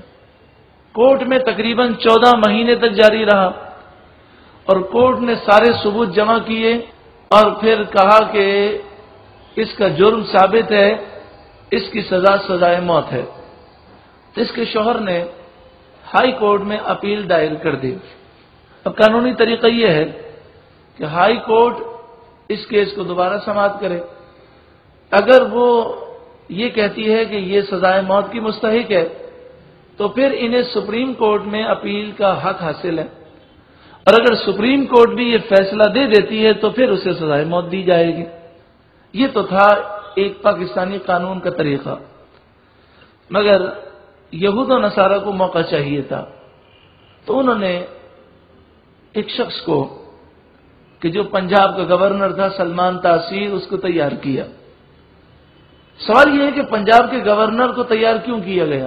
کورٹ میں تقریباً چودہ مہینے تک جاری رہا، اور کورٹ نے سارے ثبوت جمع کیے اور پھر کہا کہ اس کا جرم ثابت ہے، اس کی سزا سزائے موت ہے۔ تو اس کے شوہر نے ہائی کورٹ میں اپیل دائر کر دی۔ اب قانونی طریقہ یہ ہے کہ ہائی کورٹ اس کیس کو دوبارہ سماعت کرے۔ اگر وہ یہ کہتی ہے کہ یہ سزائے موت کی مستحق ہے تو پھر انہیں سپریم کورٹ میں اپیل کا حق حاصل ہے، اور اگر سپریم کورٹ بھی یہ فیصلہ دے دیتی ہے تو پھر اسے سزائے موت دی جائے گی۔ یہ تو تھا ایک پاکستانی قانون کا طریقہ، مگر یہود و نصارہ کو موقع چاہیے تھا، تو انہوں نے ایک شخص کو کہ جو پنجاب کا گورنر تھا، سلمان تاثیر، اس کو تیار کیا۔ سوال یہ ہے کہ پنجاب کے گورنر کو تیار کیوں کیا گیا؟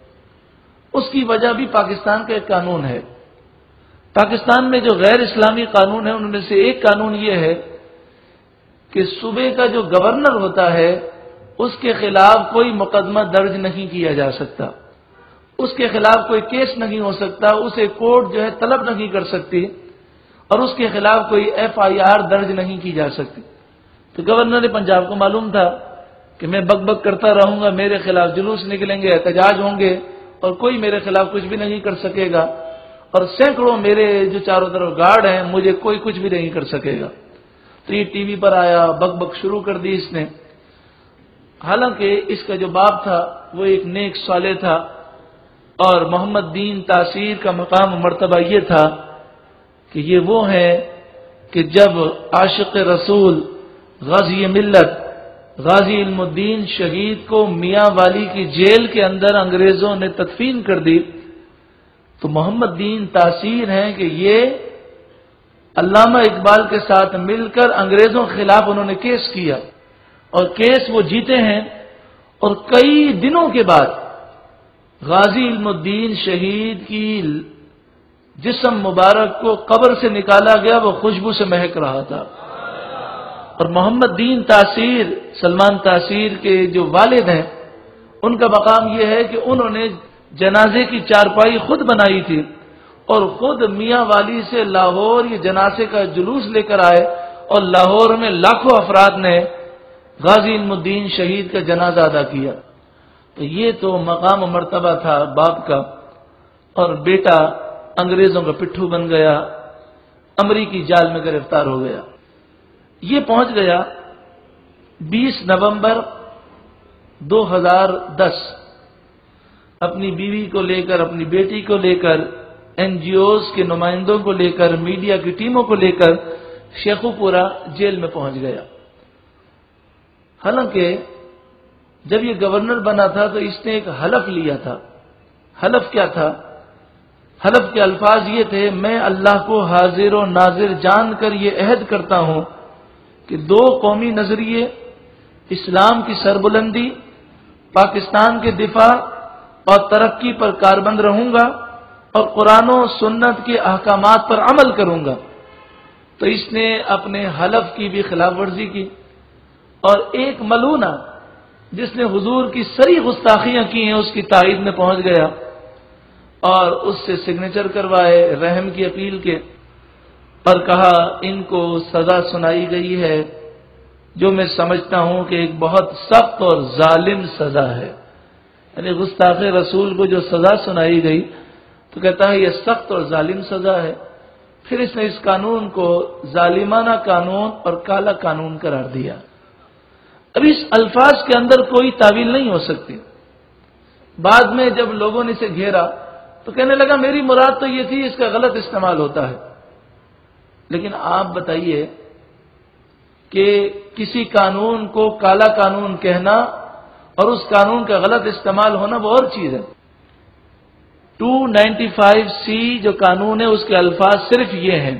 اس کی وجہ بھی پاکستان کا ایک قانون ہے۔ پاکستان میں جو غیر اسلامی قانون ہے ان میں سے ایک قانون یہ ہے کہ صوبے کا جو گورنر ہوتا ہے اس کے خلاف کوئی مقدمہ درج نہیں کیا جا سکتا، اس کے خلاف کوئی کیس نہیں ہو سکتا، اسے کورٹ جو ہے طلب نہیں کر سکتی، اور اس کے خلاف کوئی ایف آئی آر درج نہیں کی جا سکتی۔ تو گورنر پنجاب کو معلوم تھا کہ میں بک بک کرتا رہوں گا، میرے خلاف جلوس نکلیں گے، احتجاج ہوں گے، اور کوئی میرے خلاف کچھ بھی نہیں کر سکے گا، اور سینکڑوں میرے جو چاروں طرف گارڈ ہیں، مجھے کوئی کچھ بھی نہیں کر سکے گا۔ تو یہ ٹی وی پر آیا، بک بک شروع کر دی اس نے۔ حالانکہ اس کا جو باپ تھا وہ ایک نیک صالح تھا، اور محمد دین تاثیر کا مقام مرتبہ یہ تھا کہ یہ وہ ہیں کہ جب عاشق رسول غازی ملت غازی علم الدین شہید کو میاں والی کی جیل کے اندر انگریزوں نے تدفین کر دی، تو محمد دین تاثیر ہیں کہ یہ علامہ اقبال کے ساتھ مل کر انگریزوں کے خلاف انہوں نے کیس کیا، اور کیس وہ جیتے ہیں، اور کئی دنوں کے بعد غازی علم الدین شہید کی جسم مبارک کو قبر سے نکالا گیا، وہ خوشبو سے مہک رہا تھا۔ اور محمد دین تاثیر، سلمان تاثیر کے جو والد ہیں، ان کا مقام یہ ہے کہ انہوں نے جنازے کی چارپائی خود بنائی تھی، اور خود میاں والی سے لاہور یہ جنازے کا جلوس لے کر آئے، اور لاہور میں لاکھوں افراد نے غازی علم الدین شہید کا جنازہ ادا کیا۔ تو یہ تو مقام و مرتبہ تھا باپ کا، اور بیٹا انگریزوں کا پٹھو بن گیا، امریکی جال میں گرفتار ہو گیا۔ یہ پہنچ گیا بیس نومبر دو ہزار دس، اپنی بیوی کو لے کر، اپنی بیٹی کو لے کر، این جی اوز کے نمائندوں کو لے کر، میڈیا کی ٹیموں کو لے کر شیخو پورہ جیل میں پہنچ گیا۔ حالانکہ جب یہ گورنر بنا تھا تو اس نے ایک حلف لیا تھا۔ حلف کیا تھا؟ حلف کے الفاظ یہ تھے، میں اللہ کو حاضر و ناظر جان کر یہ عہد کرتا ہوں کہ دو قومی نظریے، اسلام کی سربلندی، پاکستان کے دفاع اور ترقی پر کاربند رہوں گا، اور قرآن و سنت کے احکامات پر عمل کروں گا۔ تو اس نے اپنے حلف کی بھی خلاف ورزی کی، اور ایک ملونہ جس نے حضور کی سری گستاخیاں کی ہیں اس کی تائید میں پہنچ گیا اور اس سے سگنیچر کروائے رحم کی اپیل کے، اور کہا ان کو سزا سنائی گئی ہے جو میں سمجھتا ہوں کہ ایک بہت سخت اور ظالم سزا ہے، یعنی گستاخ رسول کو جو سزا سنائی گئی تو کہتا ہے یہ سخت اور ظالم سزا ہے۔ پھر اس نے اس قانون کو ظالمانہ قانون اور کالا قانون قرار دیا۔ اب اس الفاظ کے اندر کوئی تعویل نہیں ہو سکتی۔ بعد میں جب لوگوں نے اسے گھیرا تو کہنے لگا میری مراد تو یہ تھی، اس کا غلط استعمال ہوتا ہے۔ لیکن آپ بتائیے کہ کسی قانون کو کالا قانون کہنا اور اس قانون کا غلط استعمال ہونا وہ اور چیز ہے۔ دو سو پچانوے سی جو قانون ہے اس کے الفاظ صرف یہ ہیں،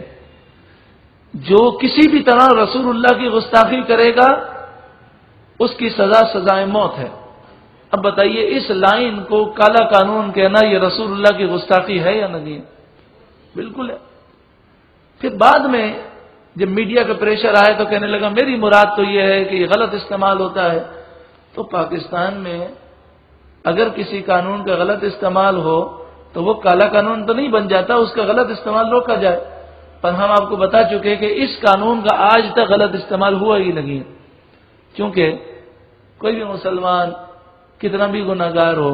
جو کسی بھی طرح رسول اللہ کی گستاخی کرے گا اس کی سزا سزائے موت ہے۔ اب بتائیے اس لائن کو کالا قانون کہنا یہ رسول اللہ کی گستاخی ہے یا نہیں؟ بالکل ہے۔ پھر بعد میں جب میڈیا کا پریشر آئے تو کہنے لگا میری مراد تو یہ ہے کہ یہ غلط استعمال ہوتا ہے۔ تو پاکستان میں اگر کسی قانون کا غلط استعمال ہو تو وہ کالا قانون تو نہیں بن جاتا، اس کا غلط استعمال روکا جائے۔ پر ہم آپ کو بتا چکے کہ اس قانون کا آج تک غلط استعمال ہوا ہی نہیں ہے، کیونکہ کوئی بھی مسلمان کتنا بھی گناہگار ہو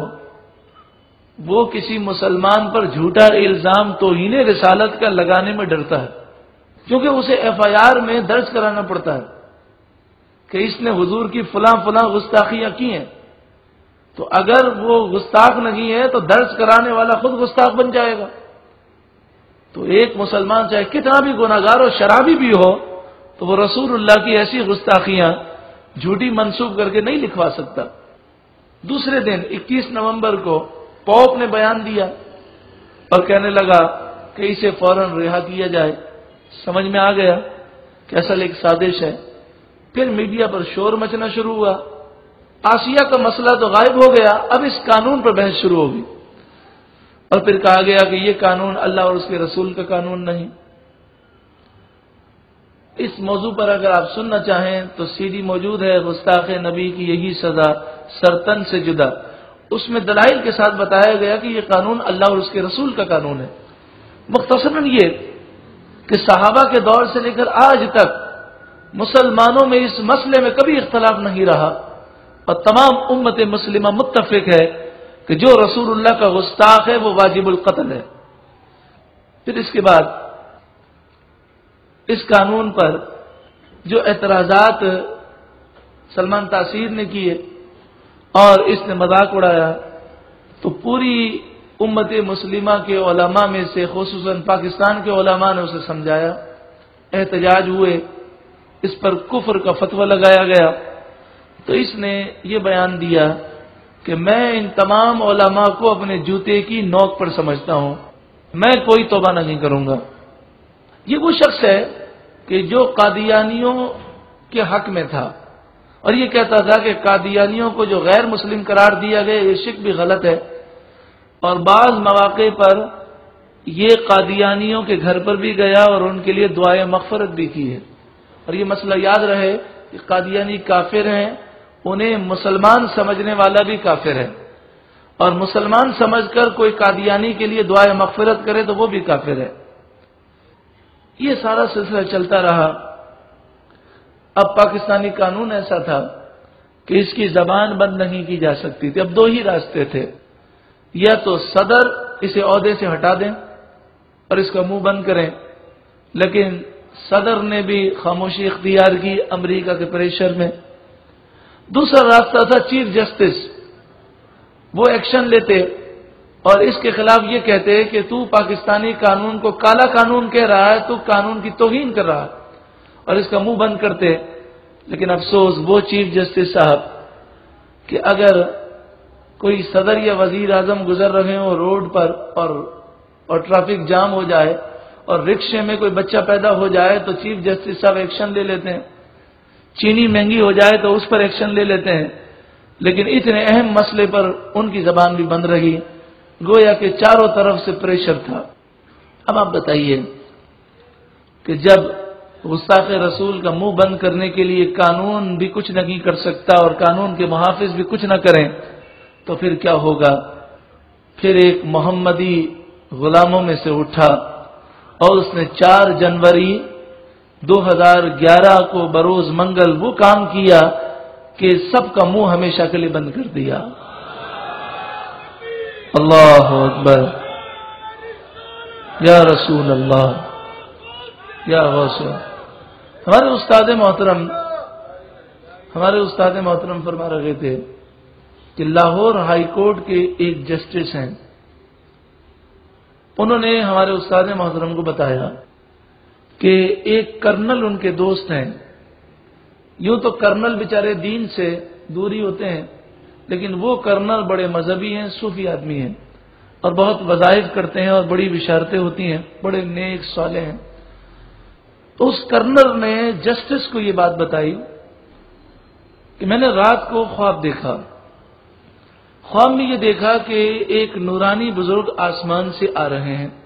وہ کسی مسلمان پر جھوٹا الزام توہین رسالت کا لگانے میں ڈرتا ہے، کیونکہ اسے ایف آئی آر میں درج کرانا پڑتا ہے کہ اس نے حضور کی فلاں فلاں گستاخیاں کی ہیں۔ تو اگر وہ گستاخ نہیں ہے تو درج کرانے والا خود گستاخ بن جائے گا۔ تو ایک مسلمان چاہے کتنا بھی گناہگار اور شرابی بھی ہو تو وہ رسول اللہ کی ایسی گستاخیاں جھوٹی منسوب کر کے نہیں لکھوا سکتا۔ دوسرے دن اکیس نومبر کو پوپ نے بیان دیا اور کہنے لگا کہ اسے فوراً رہا کیا جائے۔ سمجھ میں آ گیا کہ اصل ایک سازش ہے۔ پھر میڈیا پر شور مچنا شروع ہوا، آسیہ کا مسئلہ تو غائب ہو گیا، اب اس قانون پر بحث شروع ہوگی، اور پھر کہا گیا کہ یہ قانون اللہ اور اس کے رسول کا قانون نہیں۔ اس موضوع پر اگر آپ سننا چاہیں تو سی ڈی موجود ہے، گستاخ نبی کی یہی سزا سرتن سے جدا۔ اس میں دلائل کے ساتھ بتایا گیا کہ یہ قانون اللہ اور اس کے رسول کا قانون ہے۔ مختصراً یہ کہ صحابہ کے دور سے لے کر آج تک مسلمانوں میں اس مسئلے میں کبھی اختلاف نہیں رہا، اور تمام امت مسلمہ متفق ہے کہ جو رسول اللہ کا گستاخ ہے وہ واجب القتل ہے۔ پھر اس کے بعد اس قانون پر جو اعتراضات سلمان تاثیر نے کیے اور اس نے مذاق اڑایا، تو پوری امت مسلمہ کے علماء میں سے خصوصاً پاکستان کے علماء نے اسے سمجھایا، احتجاج ہوئے، اس پر کفر کا فتویٰ لگایا گیا۔ تو اس نے یہ بیان دیا کہ میں ان تمام علماء کو اپنے جوتے کی نوک پر سمجھتا ہوں، میں کوئی توبہ نہیں کروں گا۔ یہ وہ شخص ہے کہ جو قادیانیوں کے حق میں تھا اور یہ کہتا تھا کہ قادیانیوں کو جو غیر مسلم قرار دیا گیا یہ شرک بھی غلط ہے، اور بعض مواقع پر یہ قادیانیوں کے گھر پر بھی گیا اور ان کے لیے دعائیں مغفرت بھی کی ہے۔ اور یہ مسئلہ یاد رہے کہ قادیانی کافر ہیں، انہیں مسلمان سمجھنے والا بھی کافر ہے، اور مسلمان سمجھ کر کوئی قادیانی کے لیے دعائیں مغفرت کرے تو وہ بھی کافر ہے۔ یہ سارا سلسلہ چلتا رہا۔ اب پاکستانی قانون ایسا تھا کہ اس کی زبان بند نہیں کی جا سکتی تھی۔ اب دو ہی راستے تھے، یا تو صدر اسے عہدے سے ہٹا دیں اور اس کا منہ بند کریں، لیکن صدر نے بھی خاموشی اختیار کی امریکہ کے پریشر میں۔ دوسرا راستہ تھا چیف جسٹس، وہ ایکشن لیتے اور اس کے خلاف یہ کہتے کہ تو پاکستانی قانون کو کالا قانون کہہ رہا ہے، تو قانون کی توہین کر رہا ہے، اور اس کا منہ بند کرتے۔ لیکن افسوس وہ چیف جسٹس صاحب کہ اگر کوئی صدر یا وزیر اعظم گزر رہے ہوں روڈ پر اور اور ٹریفک جام ہو جائے اور رکشے میں کوئی بچہ پیدا ہو جائے تو چیف جسٹس صاحب ایکشن لے لیتے ہیں، چینی مہنگی ہو جائے تو اس پر ایکشن لے لیتے ہیں، لیکن اتنے اہم مسئلے پر ان کی زبان بھی بند رہی، گویا کہ چاروں طرف سے پریشر تھا۔ اب آپ بتائیے کہ جب गुस्ताख रसूल का मुंह बंद करने के लिए कानून भी कुछ नहीं कर सकता और कानून के मुहाफिज भी कुछ न करें तो फिर क्या होगा। फिर एक मोहम्मदी गुलामों में से उठा और उसने चार जनवरी दो हज़ार ग्यारह को बरोज मंगल वो काम किया कि सबका मुंह हमेशा के लिए बंद कर दिया। अल्लाह अकबर, या रसूल अल्लाह, या गौसे। हमारे उस्ताद मोहतरम हमारे उस्ताद मोहतरम फरमा रहे थे कि लाहौर हाई कोर्ट के एक जस्टिस हैं, उन्होंने हमारे उस्ताद मोहतरम को बताया कि एक कर्नल उनके दोस्त हैं। यूं तो कर्नल बेचारे दीन से दूरी होते हैं, लेकिन वो कर्नल बड़े मजहबी हैं, सूफी आदमी हैं और बहुत वज़ाइफ करते हैं और बड़ी बिशारतें होती हैं, बड़े नेक साले हैं। तो उस कर्नल ने जस्टिस को ये बात बताई कि मैंने रात को ख्वाब देखा, ख्वाब में ये देखा कि एक नूरानी बुजुर्ग आसमान से आ रहे हैं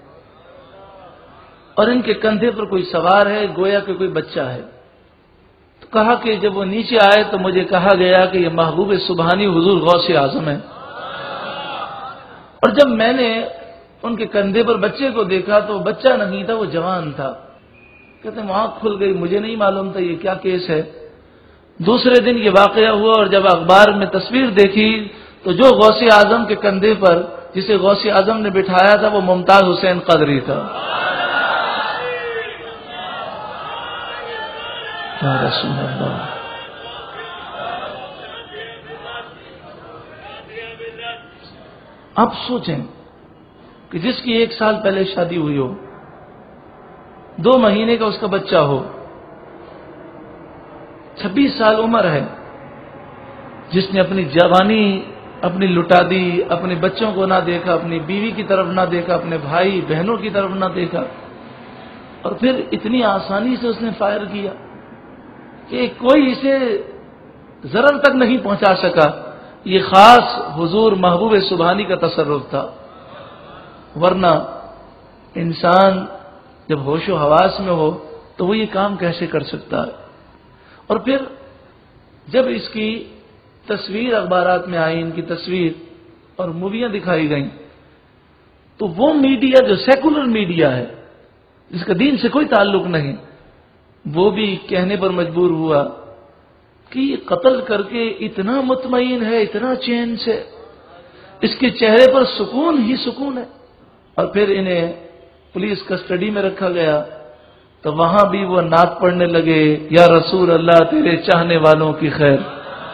और इनके कंधे पर कोई सवार है, गोया कि कोई बच्चा है। तो कहा कि जब वो नीचे आए तो मुझे कहा गया कि ये महबूब सुबहानी हुजूर गौसे आजम है। और जब मैंने उनके कंधे पर बच्चे को देखा तो बच्चा नहीं था, वो जवान था। कहते हैं आंख खुल गई, मुझे नहीं मालूम था ये क्या केस है। दूसरे दिन ये वाकया हुआ और जब अखबार में तस्वीर देखी तो जो गौसे आजम के कंधे पर जिसे गौसे आजम ने बिठाया था वो मुमताज हुसैन कदरी था। या रसूल अल्लाह। आप सोचें कि जिसकी एक साल पहले शादी हुई हो, दो महीने का उसका बच्चा हो, छब्बीस साल उम्र है, जिसने अपनी जवानी अपनी लुटा दी, अपने बच्चों को ना देखा, अपनी बीवी की तरफ ना देखा, अपने भाई बहनों की तरफ ना देखा, और फिर इतनी आसानी से उसने फायर किया कि कोई इसे जरर तक नहीं पहुंचा सका। ये खास हुजूर महबूब सुबहानी का तसर्रुफ था, वरना इंसान जब होशो हवास में हो तो वो ये काम कैसे कर सकता है। और फिर जब इसकी तस्वीर अखबारात में आई, इनकी तस्वीर और मूवियां दिखाई गईं, तो वो मीडिया जो सेकुलर मीडिया है, जिसका दीन से कोई ताल्लुक नहीं, वो भी कहने पर मजबूर हुआ कि ये कत्ल करके इतना मुतमईन है, इतना चैन से, इसके चेहरे पर सुकून ही सुकून है। और फिर इन्हें पुलिस कस्टडी में रखा गया तो वहां भी वो नात पढ़ने लगे, या रसूल अल्लाह तेरे चाहने वालों की खैर।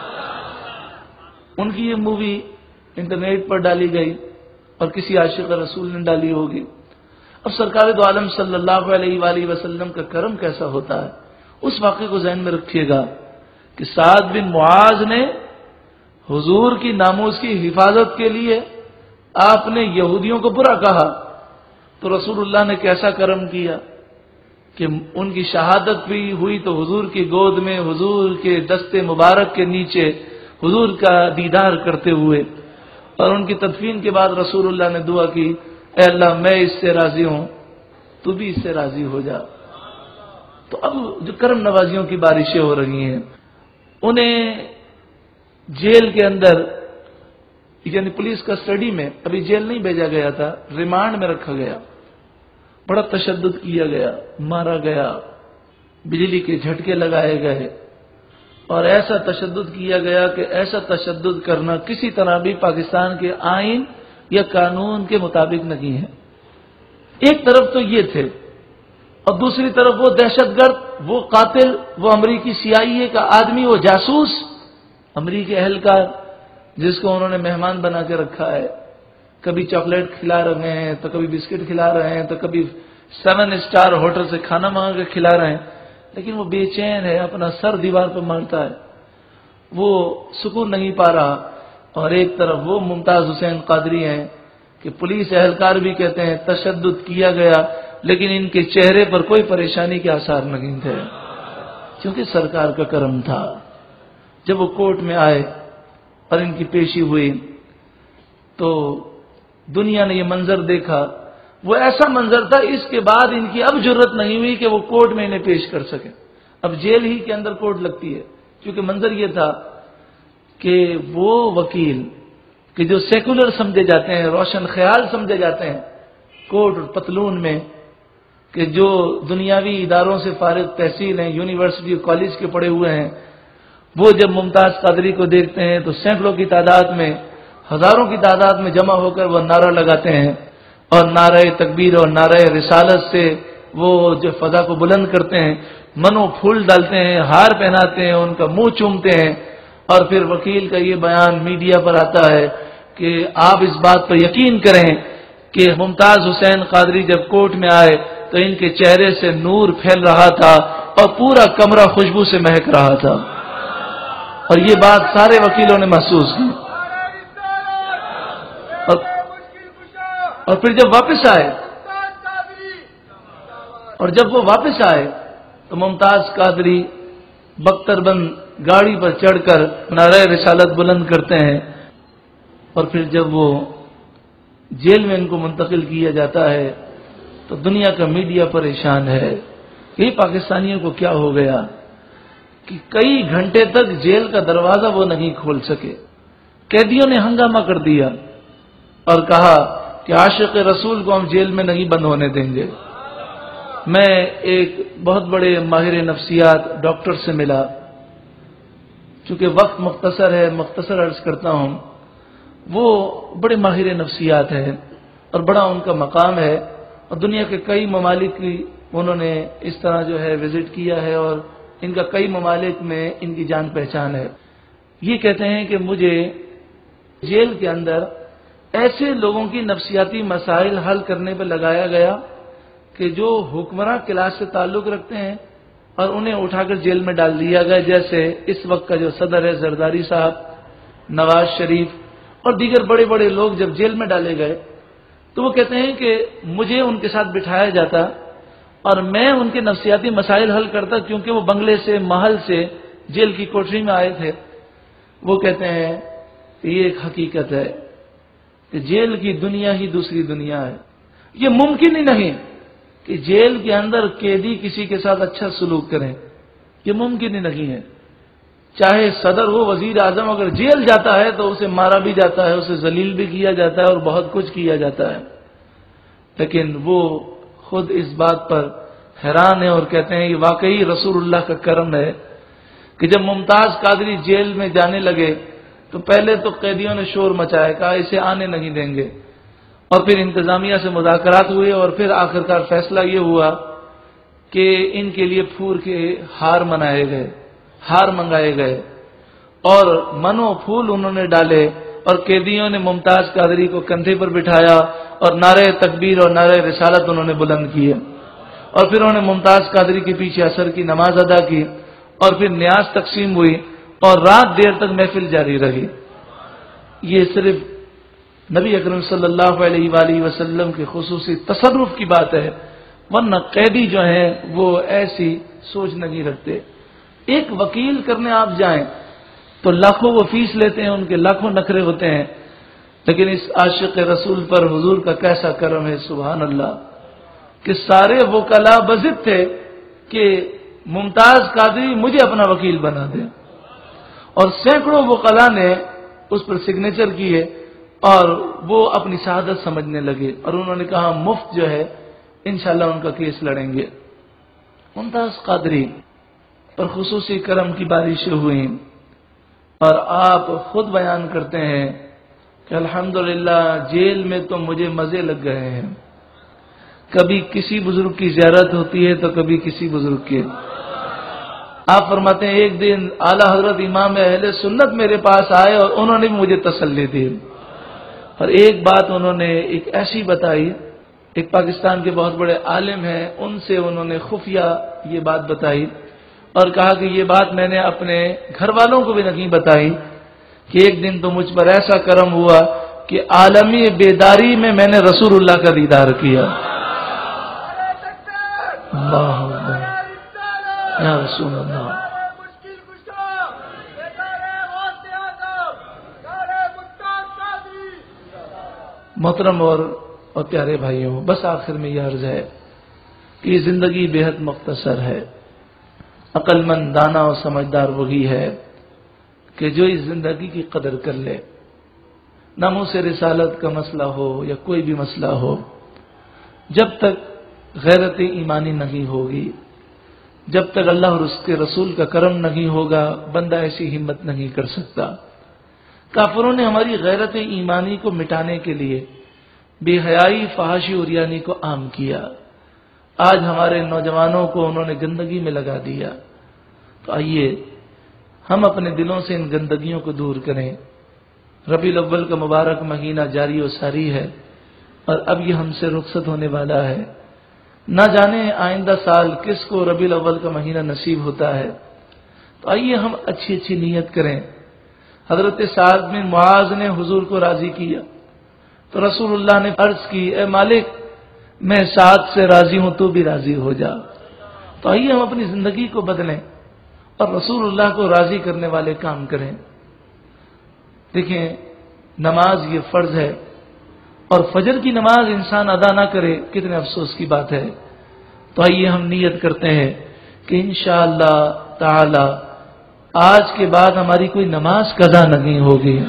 उनकी ये मूवी इंटरनेट पर डाली गई और किसी आशिक रसूल ने डाली होगी। अब सरकार दो आलम सल्लल्लाहु अलैहि वसल्लम का करम कैसा होता है, उस वाक़े को ज़हन में रखिएगा कि साद बिन मुआज ने हुजूर की नामूस की हिफाजत के लिए आपने यहूदियों को बुरा कहा तो रसूलुल्लाह ने कैसा करम किया कि उनकी शहादत भी हुई तो हुजूर की गोद में, हुजूर के दस्ते मुबारक के नीचे हुजूर का दीदार करते हुए, और उनकी तदफीन के बाद रसूलुल्लाह ने दुआ की, ऐ अल्लाह मैं इससे राजी हूं, तू भी इससे राजी हो जा। तो अब जो करम नवाजियों की बारिशें हो रही हैं, उन्हें जेल के अंदर यानी पुलिस कस्टडी में, अभी जेल नहीं भेजा गया था, रिमांड में रखा गया, बड़ा तशद्दुद किया गया, मारा गया, बिजली के झटके लगाए गए और ऐसा तशद्दुद किया गया कि ऐसा तशद्दुद करना किसी तरह भी पाकिस्तान के आइन या कानून के मुताबिक नहीं है। एक तरफ तो ये थे और दूसरी तरफ वो दहशतगर्द, वो कातिल, वो अमरीकी सीआईए का आदमी, वो जासूस, अमरीकी एहलकार जिसको उन्होंने मेहमान बना के रखा है। कभी चॉकलेट खिला रहे हैं तो कभी बिस्किट खिला रहे हैं तो कभी सेवन स्टार होटल से खाना मंगा के खिला रहे हैं, लेकिन वो बेचैन है, अपना सर दीवार पर मारता है, वो सुकून नहीं पा रहा। और एक तरफ वो मुमताज हुसैन कादरी हैं कि पुलिस एहलकार भी कहते हैं तशद्दुद किया गया, लेकिन इनके चेहरे पर कोई परेशानी के आसार नहीं थे, क्योंकि सरकार का करम था। जब वो कोर्ट में आए और इनकी पेशी हुई तो दुनिया ने ये मंजर देखा, وہ ایسا منظر تھا، اس کے بعد ان کی اب جرت نہیں ہوئی کہ وہ کورٹ میں انہیں پیش کر سکیں. اب جیل ہی کے اندر کورٹ لگتی ہے، کیونکہ منظر یہ تھا کہ وہ وکیل کہ جو سیکولر سمجھے جاتے ہیں، روشن خیال سمجھے جاتے ہیں کوٹ اور پتلون میں، کہ جو دنیاوی اداروں سے فارغ تحصیل ہیں، یونیورسٹی اور کالج کے پڑھے ہوئے ہیں، وہ جب ممتاز قادری کو دیکھتے ہیں تو سینکڑوں کی تعداد میں، ہزاروں کی تعداد میں جمع ہو کر وہ نعرہ لگاتے ہیں اور نعرہ تکبیر اور نعرہ رسالت سے وہ جو فضا کو بلند کرتے ہیں، منو پھول ڈالتے ہیں، ہار پہناتے ہیں، ان کا منہ چومتے ہیں. اور پھر وکیل کا یہ بیان میڈیا پر آتا ہے کہ آپ اس بات پر یقین کریں کہ ممتاز حسین قادری جب کورٹ میں آئے تو ان کے چہرے سے نور پھیل رہا تھا اور پورا کمرہ خوشبو سے مہک رہا تھا. اور یہ بات سارے وکیلوں نے محسوس کی. اور, اور پھر جب واپس آئے اور جب وہ واپس آئے تو ممتاز قادری بختر بند گاڑی پر چڑھ کر نعرہ رسالت بلند کرتے ہیں. اور پھر جب وہ جیل میں ان کو منتقل کیا جاتا ہے تو دنیا کا میڈیا پریشان ہے کہ پاکستانیوں کو کیا ہو گیا کہ کئی گھنٹے تک جیل کا دروازہ وہ نہیں کھول سکے. قیدیوں نے ہنگامہ کر دیا اور کہا کہ عاشق رسول کو ہم جیل میں نہیں بند ہونے دیں گے. میں ایک بہت بڑے ماہر نفسیات ڈاکٹر سے ملا، چونکہ وقت مختصر ہے مختصر عرض کرتا ہوں. وہ بڑے ماہر نفسیات ہیں اور بڑا ان کا مقام ہے اور دنیا کے کئی ممالک کی انہوں نے اس طرح جو ہے وزٹ کیا ہے اور ان کا کئی ممالک میں ان کی جان پہچان ہے. یہ کہتے ہیں کہ مجھے جیل کے اندر ایسے لوگوں کی نفسیاتی مسائل حل کرنے پہ لگایا گیا کہ جو حکمراں کلاس سے تعلق رکھتے ہیں اور انہیں اٹھا کر جیل میں ڈال دیا گیا. جیسے اس وقت کا جو صدر ہے زرداری صاحب، نواز شریف اور دیگر بڑے بڑے لوگ جب جیل میں ڈالے گئے تو وہ کہتے ہیں کہ مجھے ان کے ساتھ بٹھایا جاتا اور میں ان کے نفسیاتی مسائل حل کرتا، کیونکہ وہ بنگلے سے محل سے جیل کی کوٹری میں آئے تھے. وہ کہتے ہیں کہ یہ ایک حقیقت ہے کہ جیل کی دنیا ہی دوسری دنیا ہے. یہ ممکن ہی نہیں کہ جیل کے اندر قیدی کسی کے ساتھ اچھا سلوک کریں، یہ ممکن ہی نہیں ہے. چاہے صدر ہو، وزیر اعظم، اگر جیل جاتا ہے تو اسے مارا بھی جاتا ہے، اسے ذلیل بھی کیا جاتا ہے اور بہت کچھ کیا جاتا ہے. لیکن وہ خود اس بات پر حیران ہے اور کہتے ہیں یہ واقعی رسول اللہ کا کرم ہے کہ جب ممتاز قادری جیل میں جانے لگے تو پہلے تو قیدیوں نے شور مچایا، کہا اسے آنے نہیں دیں گے. اور پھر انتظامیہ سے مذاکرات ہوئے اور پھر آخرکار فیصلہ یہ ہوا کہ ان کے لیے پھول کے ہار منائے گئے، ہار منگائے گئے اور منو پھول انہوں نے ڈالے اور قیدیوں نے ممتاز قادری کو کندھے پر بٹھایا اور نعرہ تکبیر اور نعرہ رسالت انہوں نے بلند کیے. اور پھر انہوں نے ممتاز قادری کے پیچھے عصر کی نماز ادا کی اور پھر نیاز تقسیم ہوئی اور رات دیر تک محفل جاری رہی. یہ صرف نبی اکرم صلی اللہ علیہ وآلہ وسلم کے خصوصی تصرف کی بات ہے، ورنہ قیدی جو ہیں وہ ایسی سوچ نہیں رکھتے. ایک وکیل کرنے آپ جائیں تو لاکھوں وہ فیس لیتے ہیں، ان کے لاکھوں نخرے ہوتے ہیں، لیکن اس عاشق رسول پر حضور کا کیسا کرم ہے، سبحان اللہ، کہ سارے وکلاء بضد تھے کہ ممتاز قادری مجھے اپنا وکیل بنا دے. اور سینکڑوں وکلاء نے اس پر سگنیچر کیے اور وہ اپنی سعادت سمجھنے لگے اور انہوں نے کہا مفت جو ہے انشاءاللہ ان کا کیس لڑیں گے. ممتاز قادری پر خصوصی کرم کی بارشیں ہوئیں اور آپ خود بیان کرتے ہیں کہ الحمدللہ جیل میں تو مجھے مزے لگ گئے ہیں. کبھی کسی بزرگ کی زیارت ہوتی ہے تو کبھی کسی بزرگ کی. آپ فرماتے ہیں ایک دن اعلیٰ حضرت امام اہل سنت میرے پاس آئے اور انہوں نے بھی مجھے تسلی دی اور ایک بات انہوں نے ایک ایسی بتائی، ایک پاکستان کے بہت بڑے عالم ہیں، ان سے انہوں نے خفیہ یہ بات بتائی اور کہا کہ یہ بات میں نے اپنے گھر والوں کو بھی نہیں بتائی کہ ایک دن تو مجھ پر ایسا کرم ہوا کہ عالمی بیداری میں میں نے رسول اللہ کا دیدار کیا. اللہ اکبر یا رسول اللہ. محترم اور اور پیارے بھائیوں، بس آخر میں یہ عرض ہے کہ یہ زندگی بے حد مختصر ہے۔ عقل مند، دانا اور سمجھدار وہی ہے کہ جو اس زندگی کی قدر کر لے۔ ناموس رسالت کا مسئلہ ہو یا کوئی بھی مسئلہ ہو، جب تک غیرت ایمانی نہیں ہوگی، جب تک اللہ اور اس کے رسول کا کرم نہیں ہوگا، بندہ ایسی ہمت نہیں کر سکتا۔ کافروں نے ہماری غیرت ایمانی کو مٹانے کے لیے بے حیائی، فحاشی اور یعنی کو عام کیا۔ آج ہمارے نوجوانوں کو انہوں نے گندگی میں لگا دیا۔ تو آئیے ہم اپنے دلوں سے ان گندگیوں کو دور کریں۔ ربیع الاول کا مبارک مہینہ جاری و ساری ہے اور اب یہ ہم سے رخصت ہونے والا ہے۔ نہ جانے آئندہ سال کس کو ربیع الاول کا مہینہ نصیب ہوتا ہے۔ تو آئیے ہم اچھی اچھی نیت کریں۔ حضرت سعد بن معاذ نے حضور کو راضی کیا تو رسول اللہ نے عرض کی، اے مالک، میں سعد سے راضی ہوں، تو بھی راضی ہو جا۔ تو آئیے ہم اپنی زندگی کو بدلیں اور رسول اللہ کو راضی کرنے والے کام کریں۔ دیکھیں، نماز یہ فرض ہے اور فجر کی نماز انسان ادا نہ کرے، کتنے افسوس کی بات ہے۔ تو آئیے ہم نیت کرتے ہیں کہ انشاءاللہ تعالی آج کے بعد ہماری کوئی نماز قضا نہیں ہوگی۔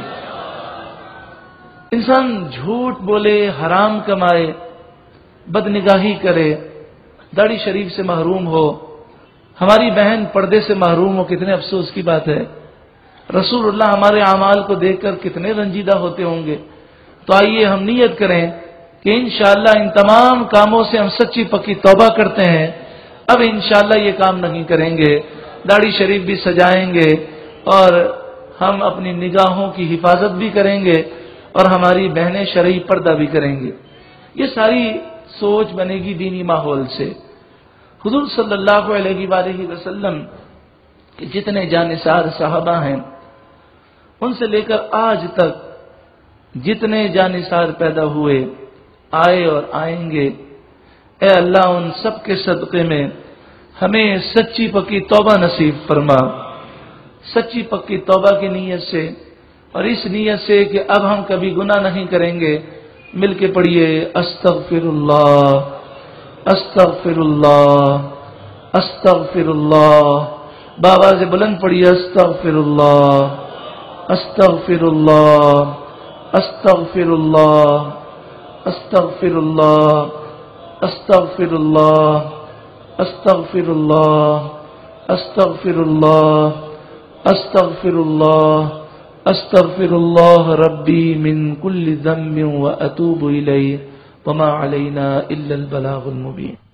انسان جھوٹ بولے، حرام کمائے، بدنگاہی کرے، داڑھی شریف سے محروم ہو، ہماری بہن پردے سے محروم ہو، کتنے افسوس کی بات ہے۔ رسول اللہ ہمارے اعمال کو دیکھ کر کتنے رنجیدہ ہوتے ہوں گے۔ تو آئیے ہم نیت کریں کہ انشاءاللہ ان تمام کاموں سے ہم سچی پکی توبہ کرتے ہیں، اب انشاءاللہ یہ کام نہیں کریں گے، داڑھی شریف بھی سجائیں گے اور ہم اپنی نگاہوں کی حفاظت بھی کریں گے اور ہماری بہنیں شرعی پردہ بھی کریں گے۔ یہ ساری سوچ بنے گی دینی ماحول سے۔ حضور صلی اللہ علیہ وآلہ وسلم کے جتنے جانثار صحابہ ہیں، ان سے لے کر آج تک جتنے جانثار پیدا ہوئے، آئے اور آئیں گے، اے اللہ ان سب کے صدقے میں ہمیں سچی پکی توبہ نصیب فرما۔ سچی پکی توبہ کی نیت سے اور اس نیت سے کہ اب ہم کبھی گناہ نہیں کریں گے، مل کے پڑھیے استغفر اللہ استغفر اللہ استغفر اللہ، بابا سے بلند پڑھیے استغفر اللہ استغفر اللہ استغفر اللہ استغفر اللہ استغفر اللہ استغفر اللہ استغفر اللہ استغفر اللہ استغفر اللہ ربی من کل ذنب واتوب الیہ وما علینا الا البلاغ المبین۔